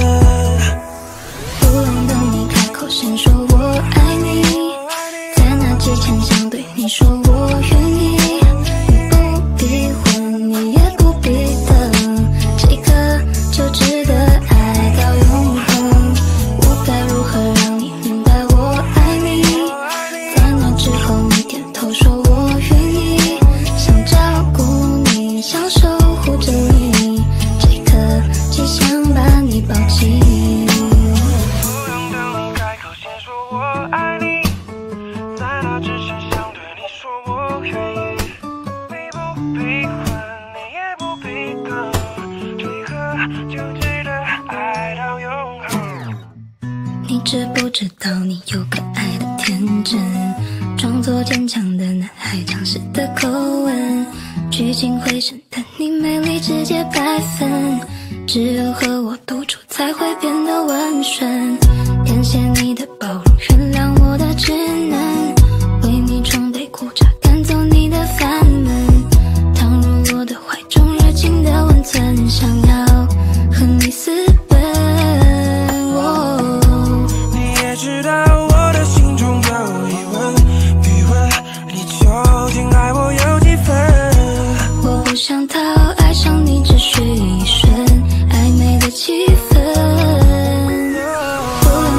不用等你开口先说我爱你，在那之前想对你说我愿意。你不必问，你也不必等，这一刻就值得爱到永恒。我该如何让你明白我爱你？在那之后你点头说我愿意，想照顾你，想守护着你，这一刻只想把你抱紧。 不用等你开口先说我爱你，在那之前想对你说我愿意。你不必问，你也不必等，这一刻就值得爱到永恒。 你知不知道你有可爱的天真，装作坚强的男孩，强势的口吻，聚精会神的你美丽直接100分，只有和我独处才会变得温顺。感谢你的包容，原谅我的稚嫩，为你冲杯苦茶，赶走你的烦闷，躺入我的怀中，热情的温存，想要和你私奔。 你也知道我的心中有疑问，逼问你究竟爱我有几分？ 我不想逃，爱上你只需一瞬，暧昧的气氛。不用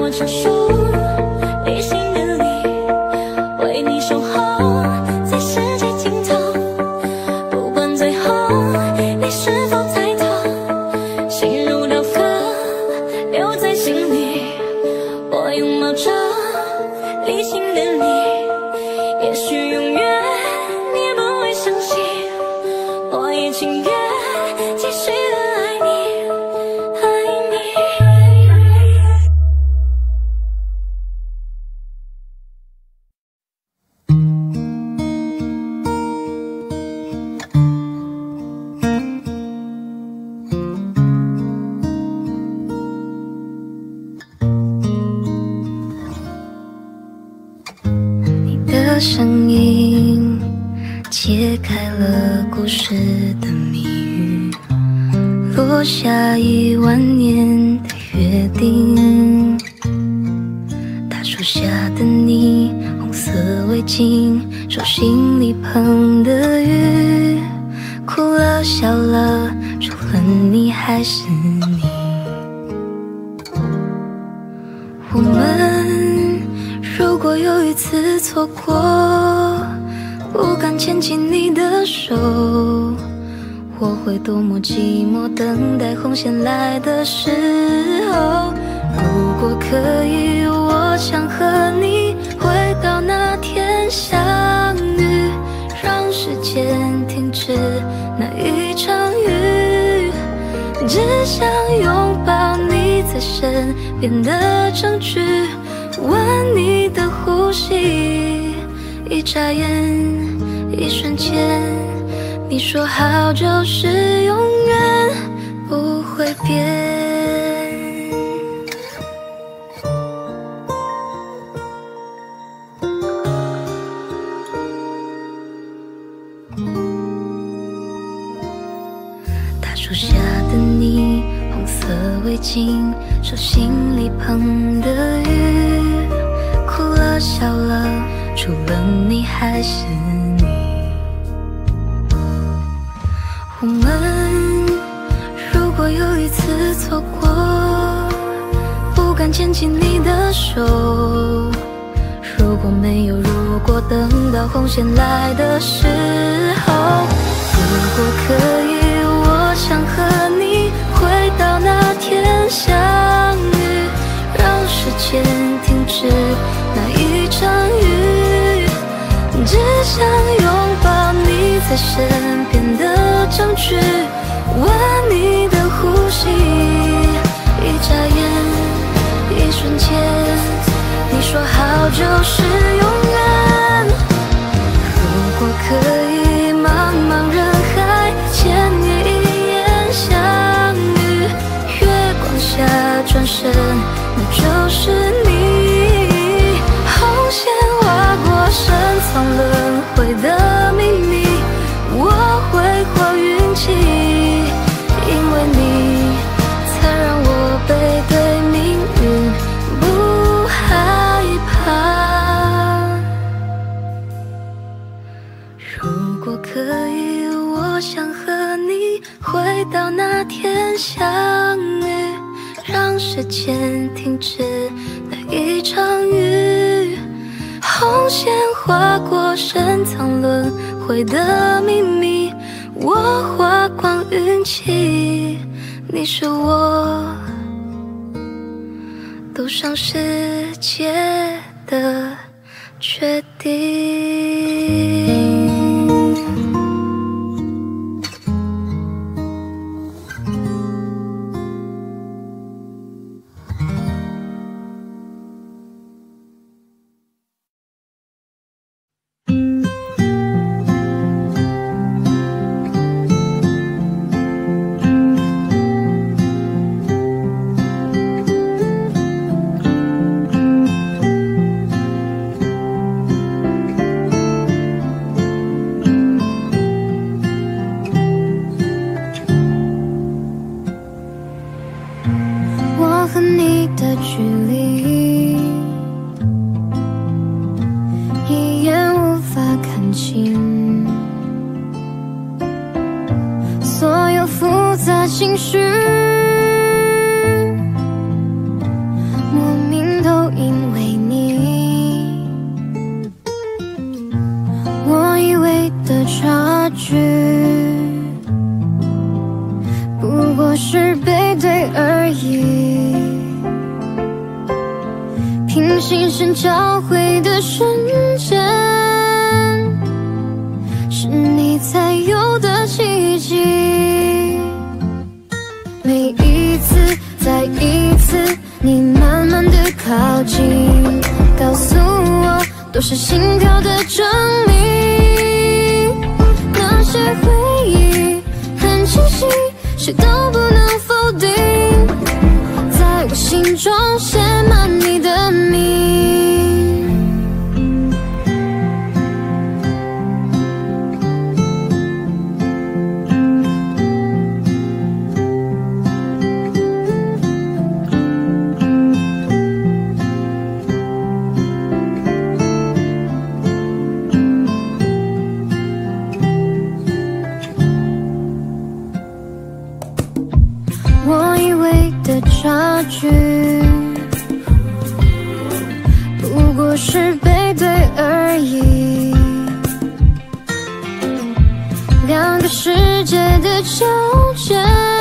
我成熟，理性的你，为你守候在世界尽头。不管最后你是否猜透，心如刀割留在心里。我拥抱着理性的你，也许永远你也不会相信，我也情愿继续的爱你，爱你。你的声音揭开了故事的谜语，落下10000年的约定。大树下的你，红色围巾，手心里捧的雨，哭了笑了，除了你还是你。我们如果有一次错过，不敢牵起你的手，我会多么寂寞，等待红线来的时候。如果可以，我想和你回到那天相遇，让时间停止那一场雨，只想拥抱你在身边的证据，闻你的呼吸，一眨眼一瞬间，你说好就是永远不会变。大树下的你，红色围巾，手心里捧的雨，哭了笑了，除了你还是你。我们如果有一次错过，不敢牵起你的手，如果没有如果，等到红线来的时候，如果可以，我想和你回到那天相遇，让时间停止那一场雨，只想拥抱你在身边的证据，闻你的呼吸，一眨眼一瞬间，你说好就是永远。如果可以，茫茫人海，千年一眼相遇，月光下转身，那就是你。红线划过深藏轮回的秘密，我挥霍运气，因为你才让我背对命运不害怕。如果可以，我想和你回到那天相遇，让时间停止那一场雨，红线划过深藏轮回的秘密，我花光运气，你是我赌上世界的决定。 情绪莫名心神交汇的瞬间，是你才有的奇迹。每一次再一次，你慢慢的靠近，告诉我都是心跳的证明。那些回忆很清晰，谁都不能否定，在我心中写满你的名。我以为的差距，不过是背对而已。两个世界的交界，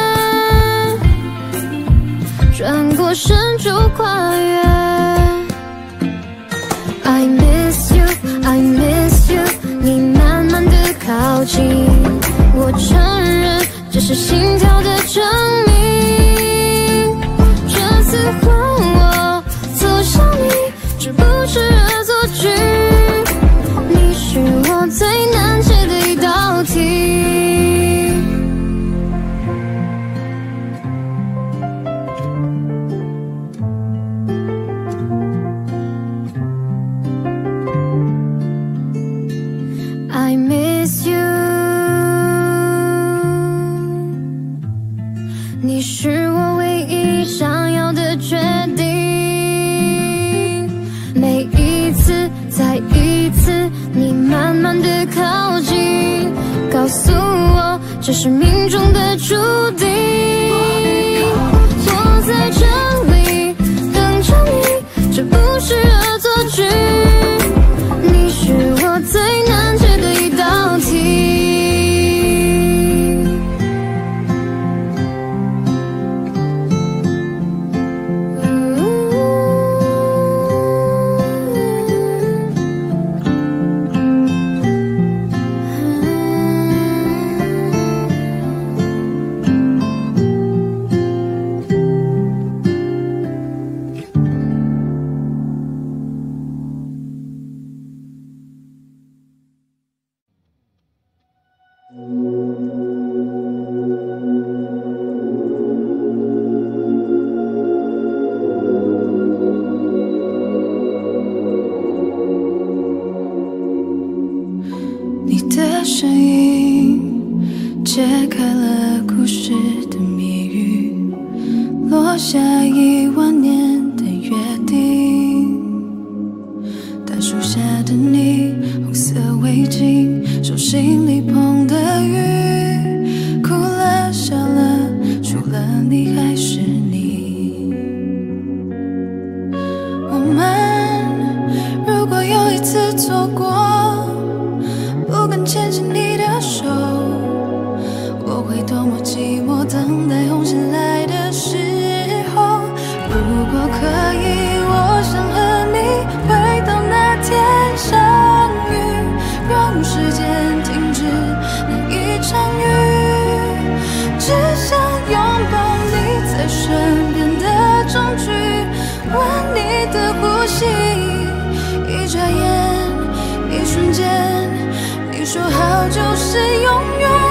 转过身就跨越。I miss you, I miss you， 你慢慢的靠近，我承认这是心跳的证明。换我走向你，这不是恶作剧，你是我最难解的一道题。I miss you， 你是我唯一想要的决定。每一次再一次，你慢慢的靠近，告诉我这是命中的注定。我在这里等着你，这不是恶作剧，你是我最难解的一道题。 你的声音解开了故事的谜语，落下10000年的约定。大树下的你，红色围巾，手心里碰的雨，哭了笑了，除了你还是你。我们如果有一次错过，不敢牵起你的手，我会多么寂寞，等待红线来的时候。如果可以，我想和你回到那天相遇，让时间停止那一场雨，只想拥抱你在身边的证据，闻你的呼吸，一转眼，一瞬间。说好就是永远。